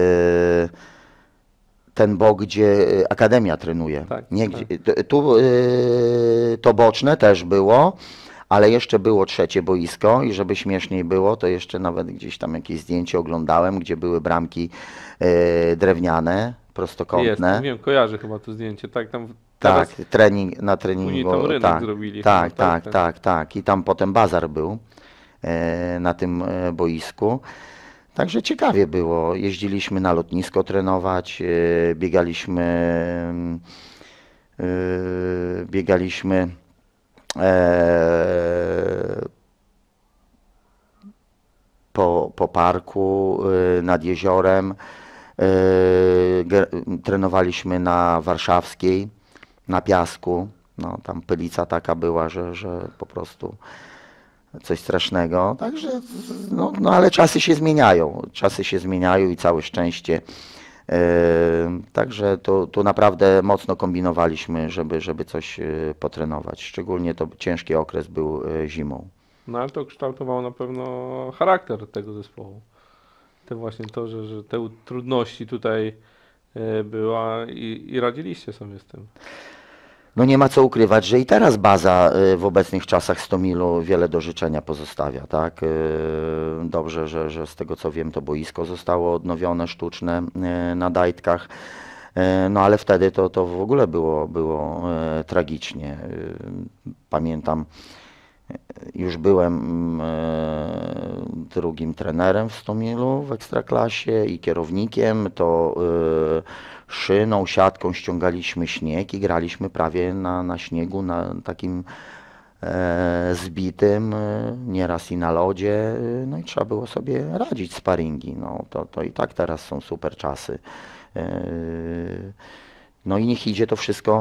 ten bok, gdzie Akademia trenuje. Tak, Nie, tak. tu to boczne też było, ale jeszcze było trzecie boisko i żeby śmieszniej było, to jeszcze nawet gdzieś tam jakieś zdjęcie oglądałem, gdzie były bramki drewniane, Jest, prostokątne. wiem, kojarzę chyba to zdjęcie. Tak, tam Tak, teraz na później treningu, tam rynek tak, zrobili chyba, tak, tak? tak, tak, tak. I tam potem bazar był na tym boisku. Także ciekawie było. Jeździliśmy na lotnisko trenować, biegaliśmy e, po parku nad jeziorem. Trenowaliśmy na Warszawskiej, na piasku. No, tam pylica taka była, że po prostu coś strasznego. Także, no ale czasy się zmieniają. Czasy się zmieniają i całe szczęście. Także tu naprawdę mocno kombinowaliśmy, żeby coś potrenować. Szczególnie to ciężki okres był zimą. No ale to kształtowało na pewno charakter tego zespołu. Te właśnie to, że te trudności tutaj była i radziliście sobie z tym. No nie ma co ukrywać, że i teraz baza w obecnych czasach Stomilu wiele do życzenia pozostawia, tak? Dobrze, że z tego co wiem, to boisko zostało odnowione, sztuczne na Dajtkach. No ale wtedy to w ogóle było tragicznie. Pamiętam, już byłem drugim trenerem w Stomilu w Ekstraklasie i kierownikiem, to szyną, siatką ściągaliśmy śnieg i graliśmy prawie na śniegu, na takim zbitym, nieraz i na lodzie, no i trzeba było sobie radzić sparingi. No to i tak teraz są super czasy. No i niech idzie to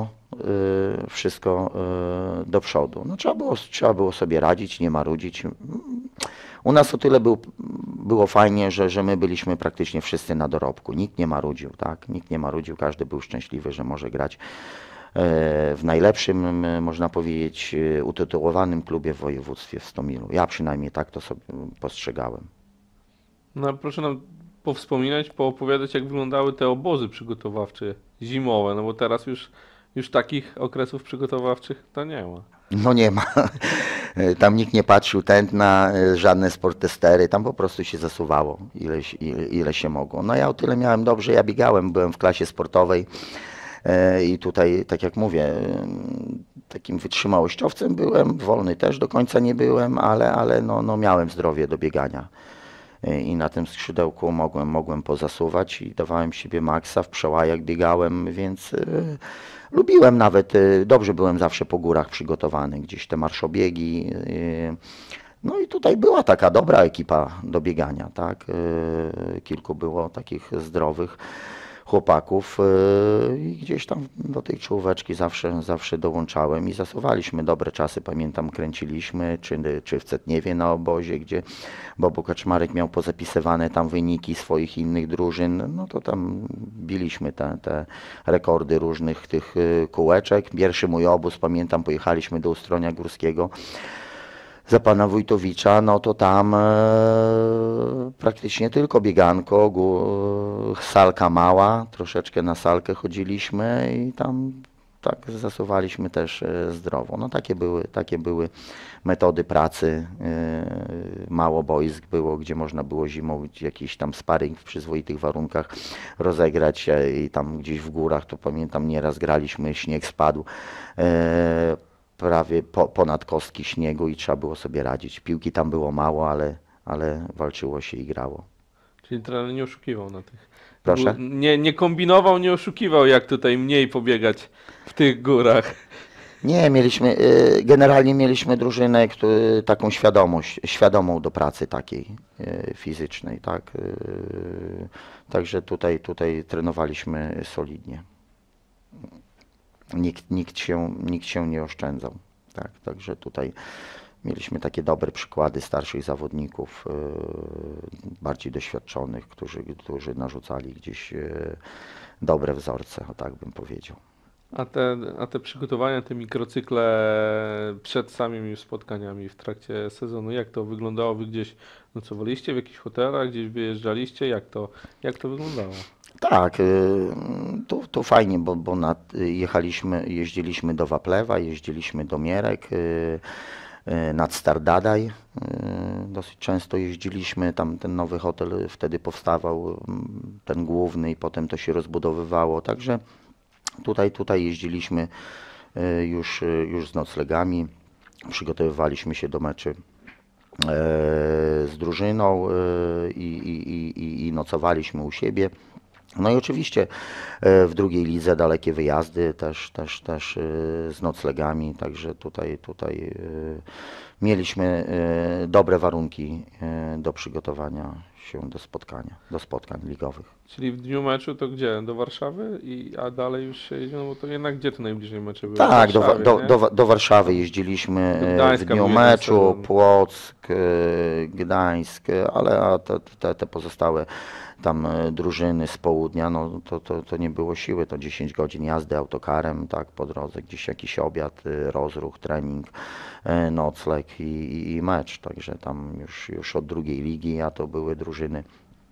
wszystko do przodu. No trzeba było sobie radzić, nie marudzić. U nas o tyle było fajnie, że my byliśmy praktycznie wszyscy na dorobku. Nikt nie marudził, tak? Nikt nie marudził, każdy był szczęśliwy, że może grać w najlepszym, można powiedzieć, utytułowanym klubie w województwie w Stomilu. Ja przynajmniej tak to sobie postrzegałem. No ale proszę nam powspominać, poopowiadać, jak wyglądały te obozy przygotowawcze zimowe, no bo teraz już takich okresów przygotowawczych to nie ma. No nie ma. Tam nikt nie patrzył tętna, żadne sportestery, tam po prostu się zasuwało ile się mogło. No ja o tyle miałem dobrze, ja biegałem, byłem w klasie sportowej i tutaj, tak jak mówię, takim wytrzymałościowcem byłem, wolny też do końca nie byłem, ale no miałem zdrowie do biegania. I na tym skrzydełku mogłem pozasuwać i dawałem siebie maksa, w przełajach biegałem, więc lubiłem nawet, dobrze byłem zawsze po górach przygotowany, gdzieś te marszobiegi. No i tutaj była taka dobra ekipa do biegania, tak? Kilku było takich zdrowych chłopaków i gdzieś tam do tej czołóweczki zawsze dołączałem i zasuwaliśmy dobre czasy. Pamiętam, kręciliśmy, czy w Cetniewie na obozie, gdzie Bobo Kaczmarek miał pozapisywane tam wyniki swoich innych drużyn, no to tam biliśmy te rekordy różnych tych kółeczek. Pierwszy mój obóz, pamiętam, pojechaliśmy do Ustronia Górskiego za pana Wójtowicza, no to tam praktycznie tylko bieganko, salka mała, troszeczkę na salkę chodziliśmy i tam tak zasuwaliśmy też zdrowo. No takie były metody pracy. Mało boisk było, gdzie można było zimą jakiś tam sparing w przyzwoitych warunkach rozegrać i tam gdzieś w górach, to pamiętam, nieraz graliśmy, śnieg spadł. Prawie ponad kostki śniegu i trzeba było sobie radzić. Piłki tam było mało, ale walczyło się i grało. Czyli trener nie oszukiwał na tych. Proszę? Nie kombinował, nie oszukiwał, jak tutaj mniej pobiegać w tych górach. Nie, generalnie mieliśmy drużynę, taką świadomą do pracy takiej fizycznej, tak. Także tutaj trenowaliśmy solidnie. Nikt się nie oszczędzał. Tak, także tutaj mieliśmy takie dobre przykłady starszych zawodników, bardziej doświadczonych, którzy narzucali gdzieś dobre wzorce, o tak bym powiedział. A te przygotowania, te mikrocykle przed samymi spotkaniami w trakcie sezonu, jak to wyglądało? Wy gdzieś nocowaliście w jakichś hotelach, gdzieś wyjeżdżaliście? Jak to wyglądało? Tak, to fajnie, bo jeździliśmy do Waplewa, jeździliśmy do Mierek, nad Stardadaj. Dosyć często jeździliśmy, tam ten nowy hotel wtedy powstawał, ten główny i potem to się rozbudowywało, także tutaj jeździliśmy już z noclegami, przygotowywaliśmy się do meczy z drużyną i nocowaliśmy u siebie. No i oczywiście w drugiej lidze dalekie wyjazdy też z noclegami, także tutaj mieliśmy dobre warunki do przygotowania się do spotkań ligowych. Czyli w dniu meczu to gdzie? Do Warszawy? A dalej już się jeździ, no bo to jednak gdzie te najbliżej mecze były? Tak, W Warszawie, nie? do Warszawy jeździliśmy Do w Gdańska dniu był jeden meczu, sezon. Płock, Gdańsk, ale te pozostałe tam drużyny z południa, no to nie było siły, to 10 godzin jazdy autokarem, tak, po drodze, gdzieś jakiś obiad, rozruch, trening, nocleg i mecz, także tam już od drugiej ligi, a to były drużyny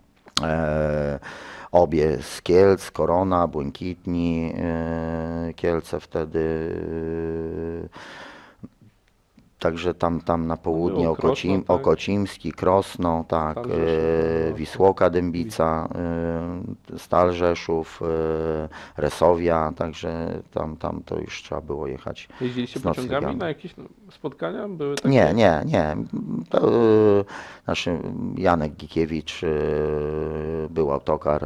obie z Kielc, Korona, Błękitni, Kielce wtedy, także tam na południe Było Krosno, tak? Okocimski, Krosno, tak, Stal Rzeszów, Wisłoka Dębica, Stal Rzeszów, Resowia, także tam to już trzeba było jechać Jeździliście z pociągami noclegami. na jakieś spotkania? Były takie? Nie. To, nasz Janek Gikiewicz, był autokar.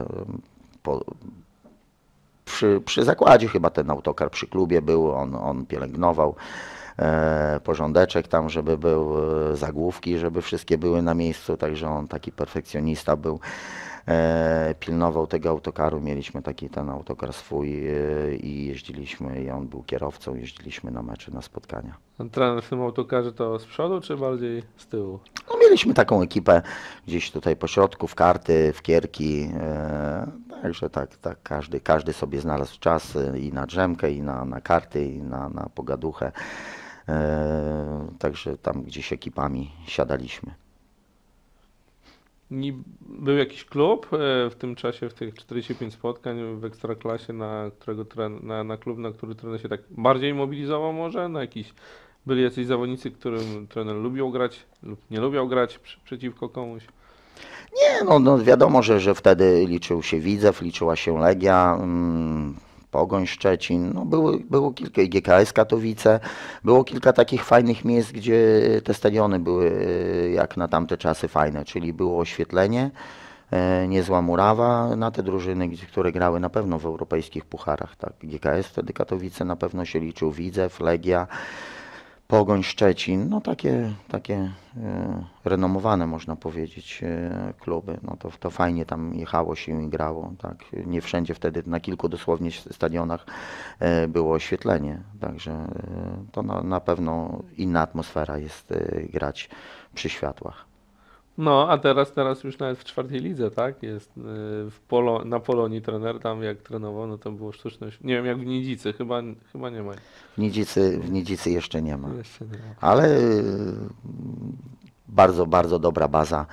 Przy zakładzie chyba ten autokar przy klubie był, on pielęgnował porządeczek tam, żeby był, zagłówki, żeby wszystkie były na miejscu, także on taki perfekcjonista był. Pilnował tego autokaru, mieliśmy taki ten autokar swój i jeździliśmy, i on był kierowcą, jeździliśmy na mecze, na spotkania. A trener w tym autokarze to z przodu, czy bardziej z tyłu? No, mieliśmy taką ekipę gdzieś tutaj po środku, w karty, w kierki, także tak każdy sobie znalazł czas i na drzemkę, i na karty, i na pogaduchę, także tam gdzieś ekipami siadaliśmy. Był jakiś klub w tym czasie, w tych 45 spotkań w Ekstraklasie, na klub, na który trener się tak bardziej mobilizował może? Byli jacyś zawodnicy, którym trener lubił grać lub nie lubił grać przeciwko komuś? Nie, no wiadomo, że wtedy liczył się Widzew, liczyła się Legia, Pogoń Szczecin, no było kilka, i GKS Katowice, było kilka takich fajnych miejsc, gdzie te stadiony były jak na tamte czasy fajne, czyli było oświetlenie, niezła murawa na te drużyny, które grały na pewno w europejskich pucharach, tak, GKS wtedy Katowice na pewno się liczył, Widzew, Legia, Pogoń Szczecin, no takie renomowane, można powiedzieć, kluby. No to fajnie tam jechało się i grało, tak. Nie wszędzie wtedy, na kilku dosłownie stadionach było oświetlenie, także to na pewno inna atmosfera jest grać przy światłach. No, a teraz już nawet w czwartej lidze, tak? Jest na Polonii trener, tam jak trenował, no to było sztuczne. Nie wiem, jak w Nidzicy, chyba nie ma. W Nidzicy jeszcze nie ma, Jeszcze nie ma. ale bardzo dobra baza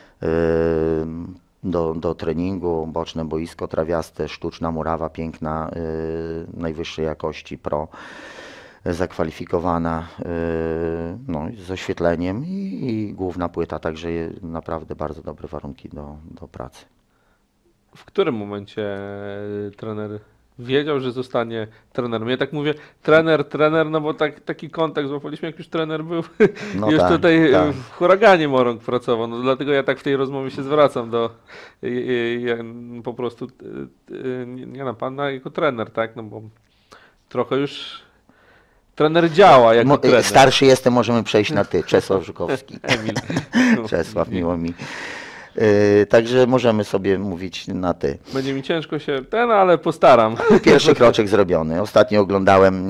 do treningu, boczne boisko trawiaste, sztuczna murawa piękna, najwyższej jakości pro, zakwalifikowana, no, z oświetleniem i główna płyta, także naprawdę bardzo dobre warunki do pracy. W którym momencie trener wiedział, że zostanie trenerem? Ja tak mówię, trener, no bo taki kontakt złapaliśmy, jak już trener był No już tak, tutaj tak. w Huraganie Morąg pracował, no dlatego ja tak w tej rozmowie się zwracam ja po prostu nie na pana jako trener, tak, no bo trochę już trener działa jako trener. Starszy jestem, możemy przejść na ty, Czesław Żukowski. Emil. Czesław, miło mi. Także możemy sobie mówić na ty. Będzie mi ciężko się ale postaram. Pierwszy kroczek zrobiony. Ostatnio oglądałem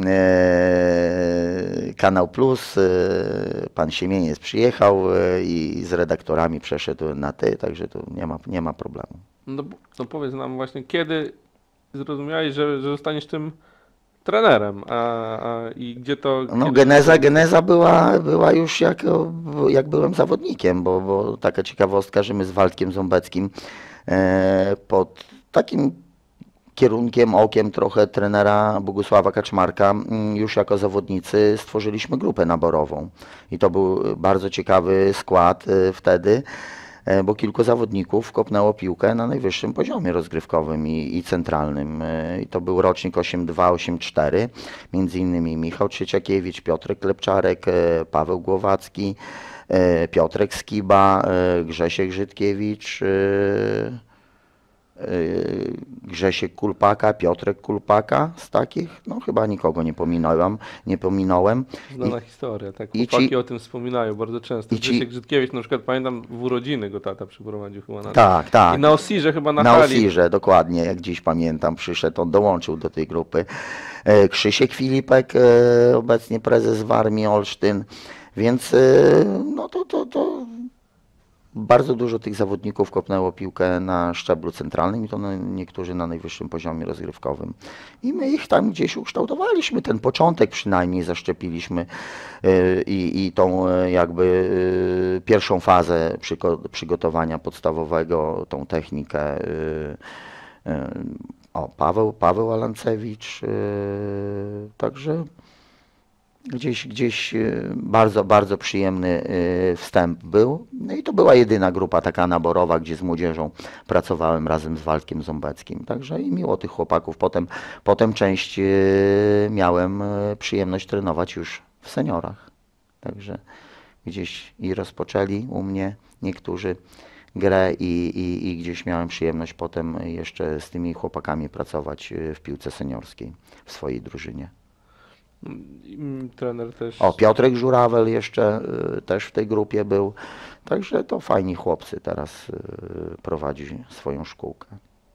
Kanał Plus. Pan Siemieniec przyjechał i z redaktorami przeszedł na ty, także tu nie ma problemu. No powiedz nam właśnie, kiedy zrozumiałeś, że zostaniesz tym trenerem, i gdzie to... No, kiedy geneza była już jak byłem zawodnikiem, bo taka ciekawostka, że my z Waldkiem Ząbeckim pod takim kierunkiem, okiem trochę trenera Bogusława Kaczmarka już jako zawodnicy stworzyliśmy grupę naborową. I to był bardzo ciekawy skład wtedy, bo kilku zawodników kopnęło piłkę na najwyższym poziomie rozgrywkowym i centralnym. I to był rocznik 8-2, 8-4, między innymi Michał Trzeciakiewicz, Piotrek Klepczarek, Paweł Głowacki, Piotrek Skiba, Grzesiek Żydkiewicz, Grzesiek Kulpaka, Piotrek Kulpaka, z takich, no chyba nikogo nie pominąłem. Znana historia, tak. i Chłopaki ci- o tym wspominają bardzo często. i ci- Grzesiek Żydkiewicz, na przykład pamiętam, w urodziny go tata przyprowadził chyba na Tak, tak. I na Osirze chyba na Na hali. Osirze, dokładnie, jak dziś pamiętam, przyszedł, on dołączył do tej grupy. Krzysiek Filipek, obecnie prezes w Armii Olsztyn, więc no to bardzo dużo tych zawodników kopnęło piłkę na szczeblu centralnym i to niektórzy na najwyższym poziomie rozgrywkowym. I my ich tam gdzieś ukształtowaliśmy, ten początek przynajmniej zaszczepiliśmy i tą jakby pierwszą fazę przygotowania podstawowego, tą technikę. O, Paweł Alancewicz, także gdzieś bardzo, bardzo przyjemny wstęp był. No i to była jedyna grupa taka naborowa, gdzie z młodzieżą pracowałem razem z Waldkiem Ząbeckim. Także i miło tych chłopaków. Potem część miałem przyjemność trenować już w seniorach. Także gdzieś i rozpoczęli u mnie niektórzy grę i gdzieś miałem przyjemność potem jeszcze z tymi chłopakami pracować w piłce seniorskiej w swojej drużynie. Trener też. O, Piotrek Żurawel jeszcze też w tej grupie był. Także to fajni chłopcy, teraz prowadzi swoją szkółkę.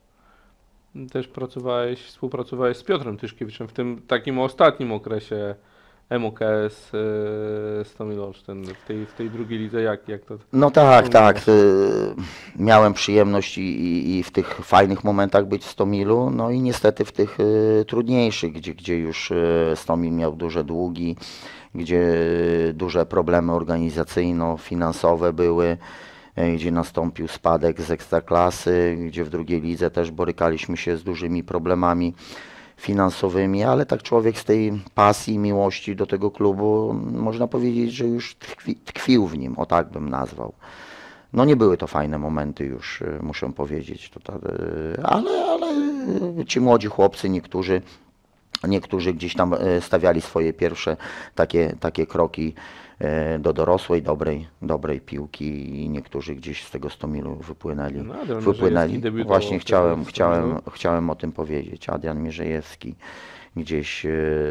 Też współpracowałeś z Piotrem Tyszkiewiczem w tym takim ostatnim okresie MOKS Stomil Olsztyn, w tej drugiej lidze, jak to? No tak. Miałem przyjemność i w tych fajnych momentach być w Stomilu, no i niestety w tych trudniejszych, gdzie już Stomil miał duże długi, gdzie duże problemy organizacyjno-finansowe były, gdzie nastąpił spadek z Ekstraklasy, gdzie w drugiej lidze też borykaliśmy się z dużymi problemami finansowymi, ale tak człowiek z tej pasji, miłości do tego klubu, można powiedzieć, że już tkwił w nim, o tak bym nazwał. No nie były to fajne momenty już, muszę powiedzieć, ale ci młodzi chłopcy, niektórzy gdzieś tam stawiali swoje pierwsze takie kroki do dorosłej, dobrej piłki i niektórzy gdzieś z tego Stomilu wypłynęli. No, Adrian Mierzejewski debiutował Właśnie wtedy w Stomilu. chciałem o tym powiedzieć. Adrian Mierzejewski gdzieś.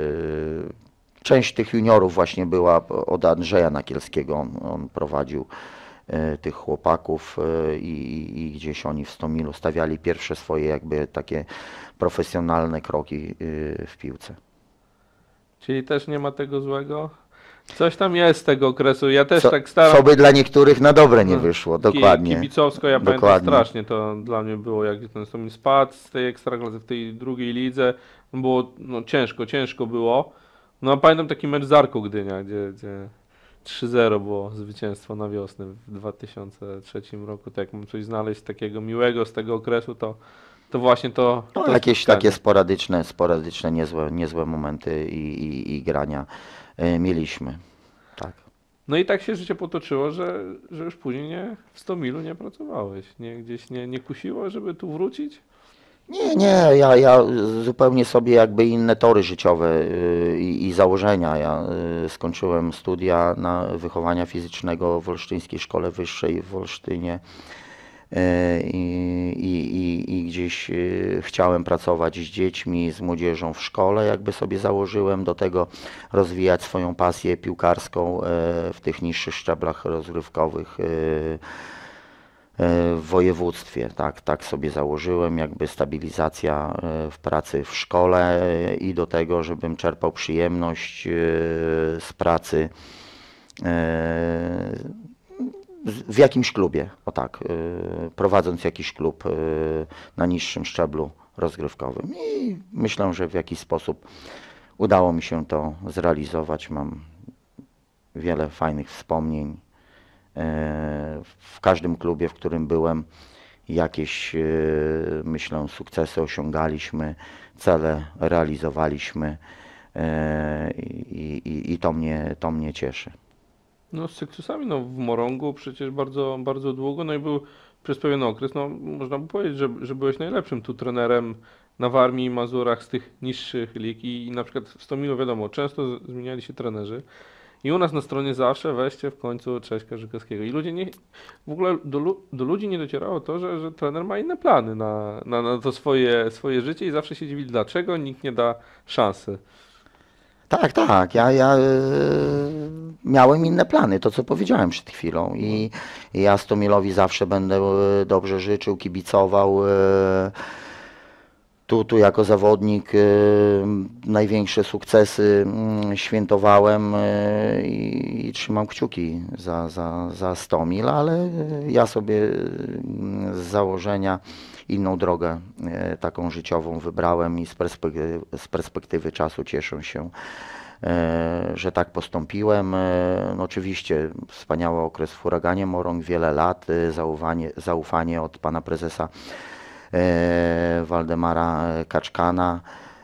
Część tych juniorów właśnie była od Andrzeja Nakielskiego. On prowadził tych chłopaków i gdzieś oni w Stomilu stawiali pierwsze swoje jakby takie profesjonalne kroki w piłce. Czyli też nie ma tego złego? Coś tam jest z tego okresu. Ja też tak staram. Co by dla niektórych na dobre nie wyszło, dokładnie. Kibicowsko, ja pamiętam Dokładnie. strasznie to dla mnie było, jak ten Stomil spadł z tej Ekstraklasy w tej drugiej lidze. Było ciężko było. No a pamiętam taki mecz z Arką Gdynia, gdzie 3-0 było zwycięstwo na wiosnę w 2003 roku. Tak jak mam coś znaleźć takiego miłego z tego okresu, to właśnie to. No, to jakieś spotkanie. takie sporadyczne niezłe momenty i grania mieliśmy. Tak. No i tak się życie potoczyło, że już później w Stomilu nie pracowałeś. Gdzieś nie kusiło, żeby tu wrócić? Nie, ja zupełnie sobie jakby inne tory życiowe i założenia. Ja skończyłem studia wychowania fizycznego w Olsztyńskiej Szkole Wyższej w Olsztynie i gdzieś chciałem pracować z dziećmi, z młodzieżą w szkole, jakby sobie założyłem, do tego rozwijać swoją pasję piłkarską w tych niższych szczeblach rozgrywkowych w województwie. Tak sobie założyłem, jakby stabilizacja w pracy w szkole i do tego, żebym czerpał przyjemność z pracy w jakimś klubie, o tak, prowadząc jakiś klub na niższym szczeblu rozgrywkowym. I myślę, że w jakiś sposób udało mi się to zrealizować. Mam wiele fajnych wspomnień w każdym klubie, w którym byłem. jakieś, myślę, sukcesy osiągaliśmy, cele realizowaliśmy i to mnie cieszy. No z sukcesami, no w Morągu przecież bardzo, bardzo długo, no i był przez pewien okres, no można by powiedzieć, że byłeś najlepszym tu trenerem na Warmii i Mazurach z tych niższych lig i na przykład w Stomilu wiadomo, często zmieniali się trenerzy i u nas na stronie zawsze weźcie w końcu Cześka Żykowskiego i ludzie nie, w ogóle do ludzi nie docierało to, że trener ma inne plany na to swoje życie i zawsze się dziwili dlaczego nikt nie da szansy. Tak, tak. Ja miałem inne plany, to co powiedziałem przed chwilą. I ja Stomilowi zawsze będę dobrze życzył, kibicował. Tu jako zawodnik największe sukcesy świętowałem i trzymam kciuki za Stomil, ale ja sobie z założenia inną drogę taką życiową wybrałem i z perspektywy czasu cieszę się, że tak postąpiłem. No oczywiście wspaniały okres w Huraganie Morąg, wiele lat, zaufanie od pana prezesa Waldemara Kaczkana.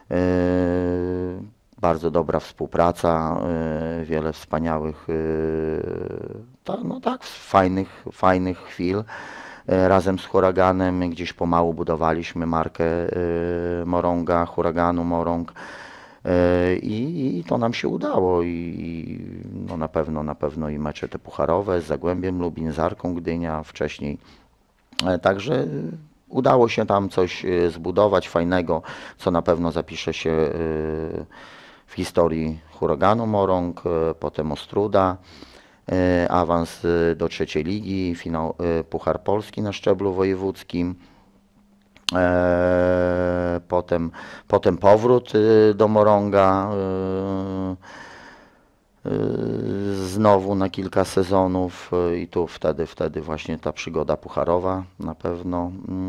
Bardzo dobra współpraca, wiele wspaniałych, no tak, fajnych chwil. Razem z Huraganem gdzieś pomału budowaliśmy markę Morąga, Huraganu Morąg i to nam się udało i no na pewno i mecze te pucharowe z Zagłębiem Lubin, z Arką Gdynia wcześniej. Także udało się tam coś zbudować fajnego, co na pewno zapisze się w historii Huraganu Morąg, potem Ostróda, awans do trzeciej ligi, finał Puchar Polski na szczeblu wojewódzkim, potem powrót do Morąga, znowu na kilka sezonów i tu wtedy właśnie ta przygoda pucharowa na pewno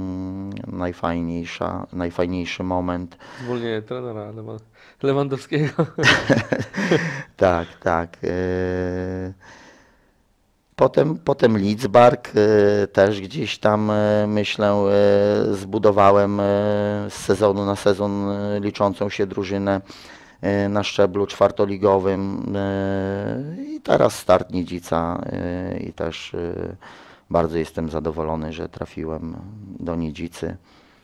najfajniejszy moment. Zwolnienie trenera Lewandowskiego. Tak, tak. Potem Lidzbark też gdzieś tam myślę zbudowałem z sezonu na sezon liczącą się drużynę na szczeblu czwartoligowym i teraz Start Niedzica i też bardzo jestem zadowolony, że trafiłem do Niedzicy.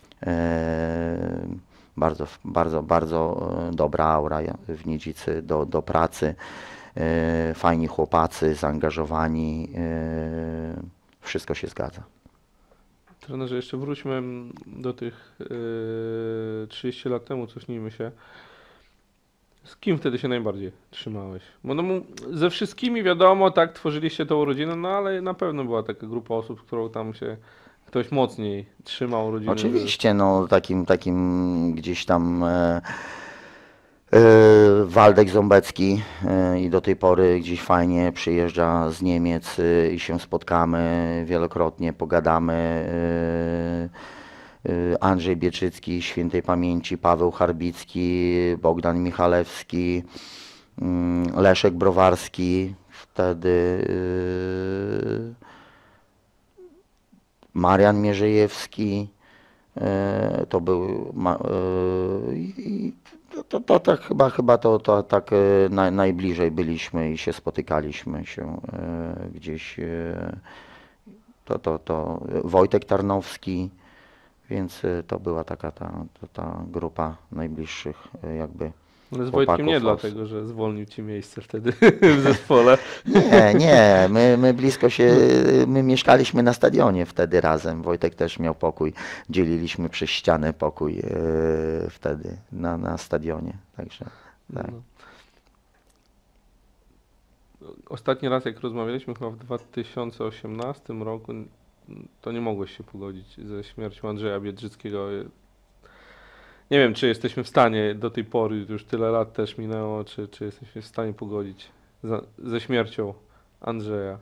Bardzo dobra aura w Niedzicy do pracy. Fajni chłopacy, zaangażowani. Wszystko się zgadza. Trenerze, jeszcze wróćmy do tych 30 lat temu, cofnijmy się. Z kim wtedy się najbardziej trzymałeś? Bo no, ze wszystkimi wiadomo, tak, tworzyliście tą rodzinę, no ale na pewno była taka grupa osób, z którą tam się ktoś mocniej trzymał rodziny. Oczywiście, no takim gdzieś tam Waldek Ząbecki i do tej pory gdzieś fajnie przyjeżdża z Niemiec i się spotkamy wielokrotnie, pogadamy. Andrzej Bieczycki, świętej pamięci, Paweł Harbicki, Bogdan Michalewski, Leszek Browarski, wtedy Marian Mierzejewski, to był to tak chyba to tak najbliżej byliśmy i się spotykaliśmy się gdzieś, to Wojtek Tarnowski. Więc to była taka ta grupa najbliższych jakby Ale z Wojtkiem nie chłopaków. dlatego, że zwolnił ci miejsce wtedy w zespole. Nie, my blisko się, my mieszkaliśmy na stadionie wtedy razem. Wojtek też miał pokój, dzieliliśmy przez ścianę pokój wtedy na stadionie, także tak. No. Ostatni raz jak rozmawialiśmy chyba w 2018 roku, to nie mogłeś się pogodzić ze śmiercią Andrzeja Biedrzyckiego. Nie wiem, czy jesteśmy w stanie do tej pory, już tyle lat też minęło, czy jesteśmy w stanie pogodzić ze śmiercią Andrzeja.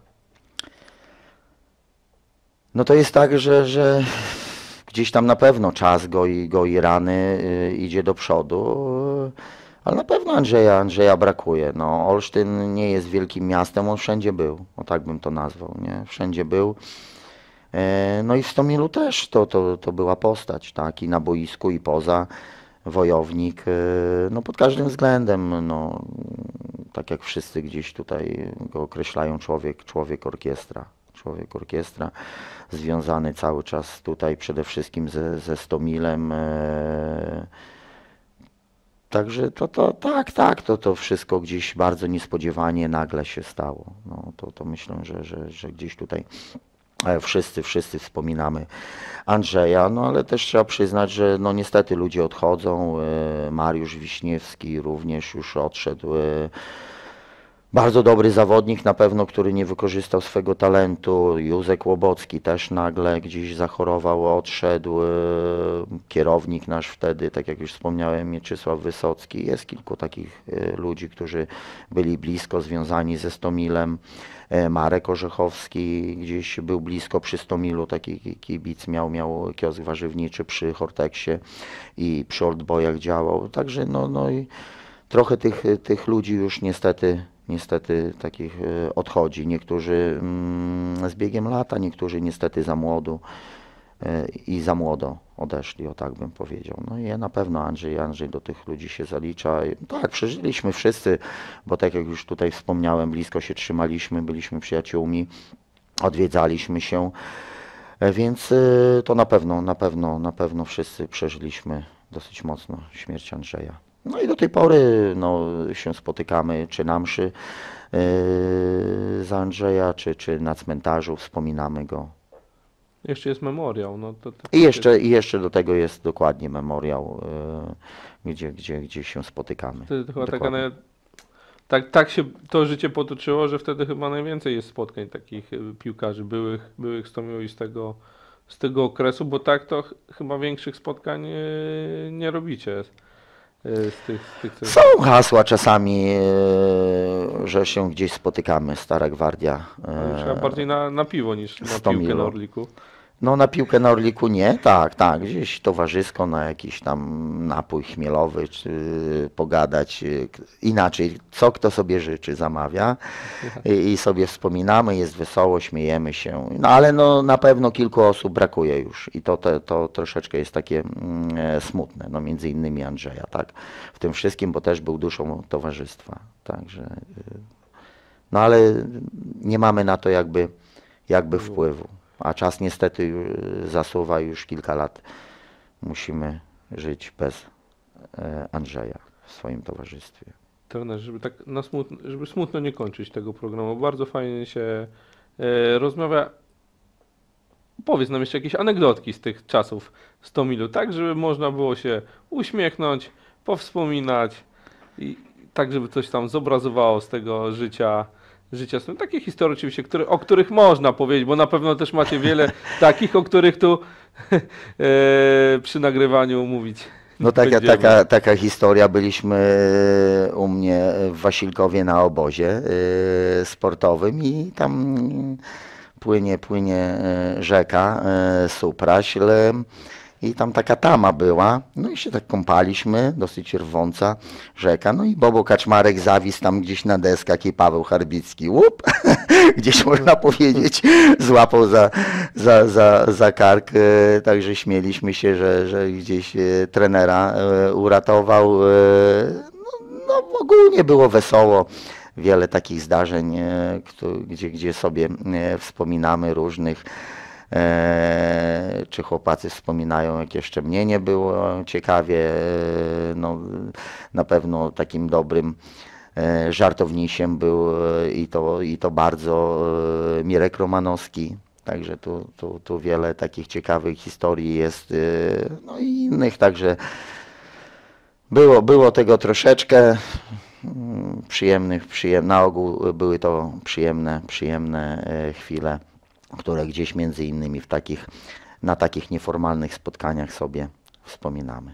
No to jest tak, że gdzieś tam na pewno czas goi rany, idzie do przodu, ale na pewno Andrzeja brakuje. No, Olsztyn nie jest wielkim miastem, on wszędzie był, o tak bym to nazwał, nie? Wszędzie był. No i w Stomilu też to była postać, tak, i na boisku, i poza, wojownik, no pod każdym względem, no, tak jak wszyscy gdzieś tutaj go określają, człowiek orkiestra. Człowiek orkiestra, związany cały czas tutaj przede wszystkim ze Stomilem. Także to wszystko gdzieś bardzo niespodziewanie nagle się stało. No, to myślę, że gdzieś tutaj wszyscy wspominamy Andrzeja, no ale też trzeba przyznać, że no niestety ludzie odchodzą. Mariusz Wiśniewski również już odszedł. Bardzo dobry zawodnik na pewno, który nie wykorzystał swego talentu. Józek Łobocki też nagle gdzieś zachorował, odszedł. Kierownik nasz wtedy, tak jak już wspomniałem, Mieczysław Wysocki. Jest kilku takich ludzi, którzy byli blisko związani ze Stomilem. Marek Orzechowski gdzieś był blisko przy Stomilu, taki kibic, miał kiosk warzywniczy przy Horteksie i przy Oldboyach działał. Także no i trochę tych ludzi już niestety takich odchodzi. Niektórzy z biegiem lata, niektórzy niestety za młodu i za młodo odeszli, o tak bym powiedział. No i ja na pewno Andrzej do tych ludzi się zalicza. Tak, przeżyliśmy wszyscy, bo tak jak już tutaj wspomniałem, blisko się trzymaliśmy, byliśmy przyjaciółmi, odwiedzaliśmy się, więc to na pewno wszyscy przeżyliśmy dosyć mocno śmierć Andrzeja. No i do tej pory no, się spotykamy, czy na mszy za Andrzeja, czy na cmentarzu, wspominamy go. Jeszcze jest memoriał. No I jeszcze do tego jest dokładnie memoriał, gdzie się spotykamy. Wtedy chyba tak się to życie potoczyło, że wtedy chyba najwięcej jest spotkań takich piłkarzy byłych Stomilu i z tego okresu, bo tak to chyba większych spotkań nie robicie. Są hasła czasami, że się gdzieś spotykamy, Stara Gwardia. Już chyba bardziej na piwo niż na Stomilu. piłkę na Orliku. No na piłkę na Orliku nie, tak, gdzieś towarzysko na jakiś tam napój chmielowy, czy pogadać inaczej, co kto sobie życzy, zamawia i sobie wspominamy, jest wesoło, śmiejemy się, no ale no na pewno kilku osób brakuje już i to troszeczkę jest takie smutne, no między innymi Andrzeja, tak, w tym wszystkim, bo też był duszą towarzystwa, także, no ale nie mamy na to jakby wpływu. A czas niestety zasuwa, już kilka lat musimy żyć bez Andrzeja w swoim towarzystwie. Trenerze, żeby tak żeby smutno nie kończyć tego programu, bardzo fajnie się rozmawia. Powiedz nam jeszcze jakieś anegdotki z tych czasów z Tomilu, tak żeby można było się uśmiechnąć, powspominać i tak, żeby coś tam zobrazowało z tego życia. Takie historie oczywiście, o których można powiedzieć, bo na pewno też macie wiele takich, o których tu przy nagrywaniu mówić. No taka historia, byliśmy u mnie w Wasilkowie na obozie sportowym i tam płynie rzeka Supraśl i tam taka tama była, no i się tak kąpaliśmy, dosyć rwąca rzeka, no i Bobo Kaczmarek zawisł tam gdzieś na deskach i Paweł Harbicki, łup, gdzieś można powiedzieć, złapał za kark, także śmieliśmy się, że gdzieś trenera uratował, no ogólnie było wesoło. Wiele takich zdarzeń, gdzie sobie wspominamy różnych, czy chłopacy wspominają, jak jeszcze mnie nie było ciekawie, no, na pewno takim dobrym żartownisiem był i to bardzo Mirek Romanowski, także tu wiele takich ciekawych historii jest, no i innych, także było tego troszeczkę. Na ogół były to przyjemne chwile, które gdzieś między innymi na takich nieformalnych spotkaniach sobie wspominamy.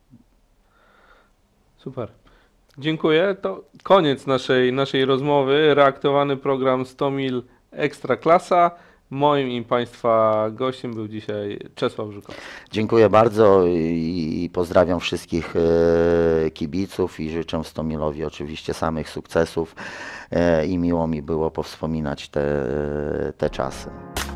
Super. Dziękuję. To koniec naszej rozmowy. Reaktowany program Stomil Ekstraklasa. Moim i Państwa gościem był dzisiaj Czesław Żukowski. Dziękuję bardzo i pozdrawiam wszystkich kibiców i życzę Stomilowi oczywiście samych sukcesów i miło mi było powspominać te czasy.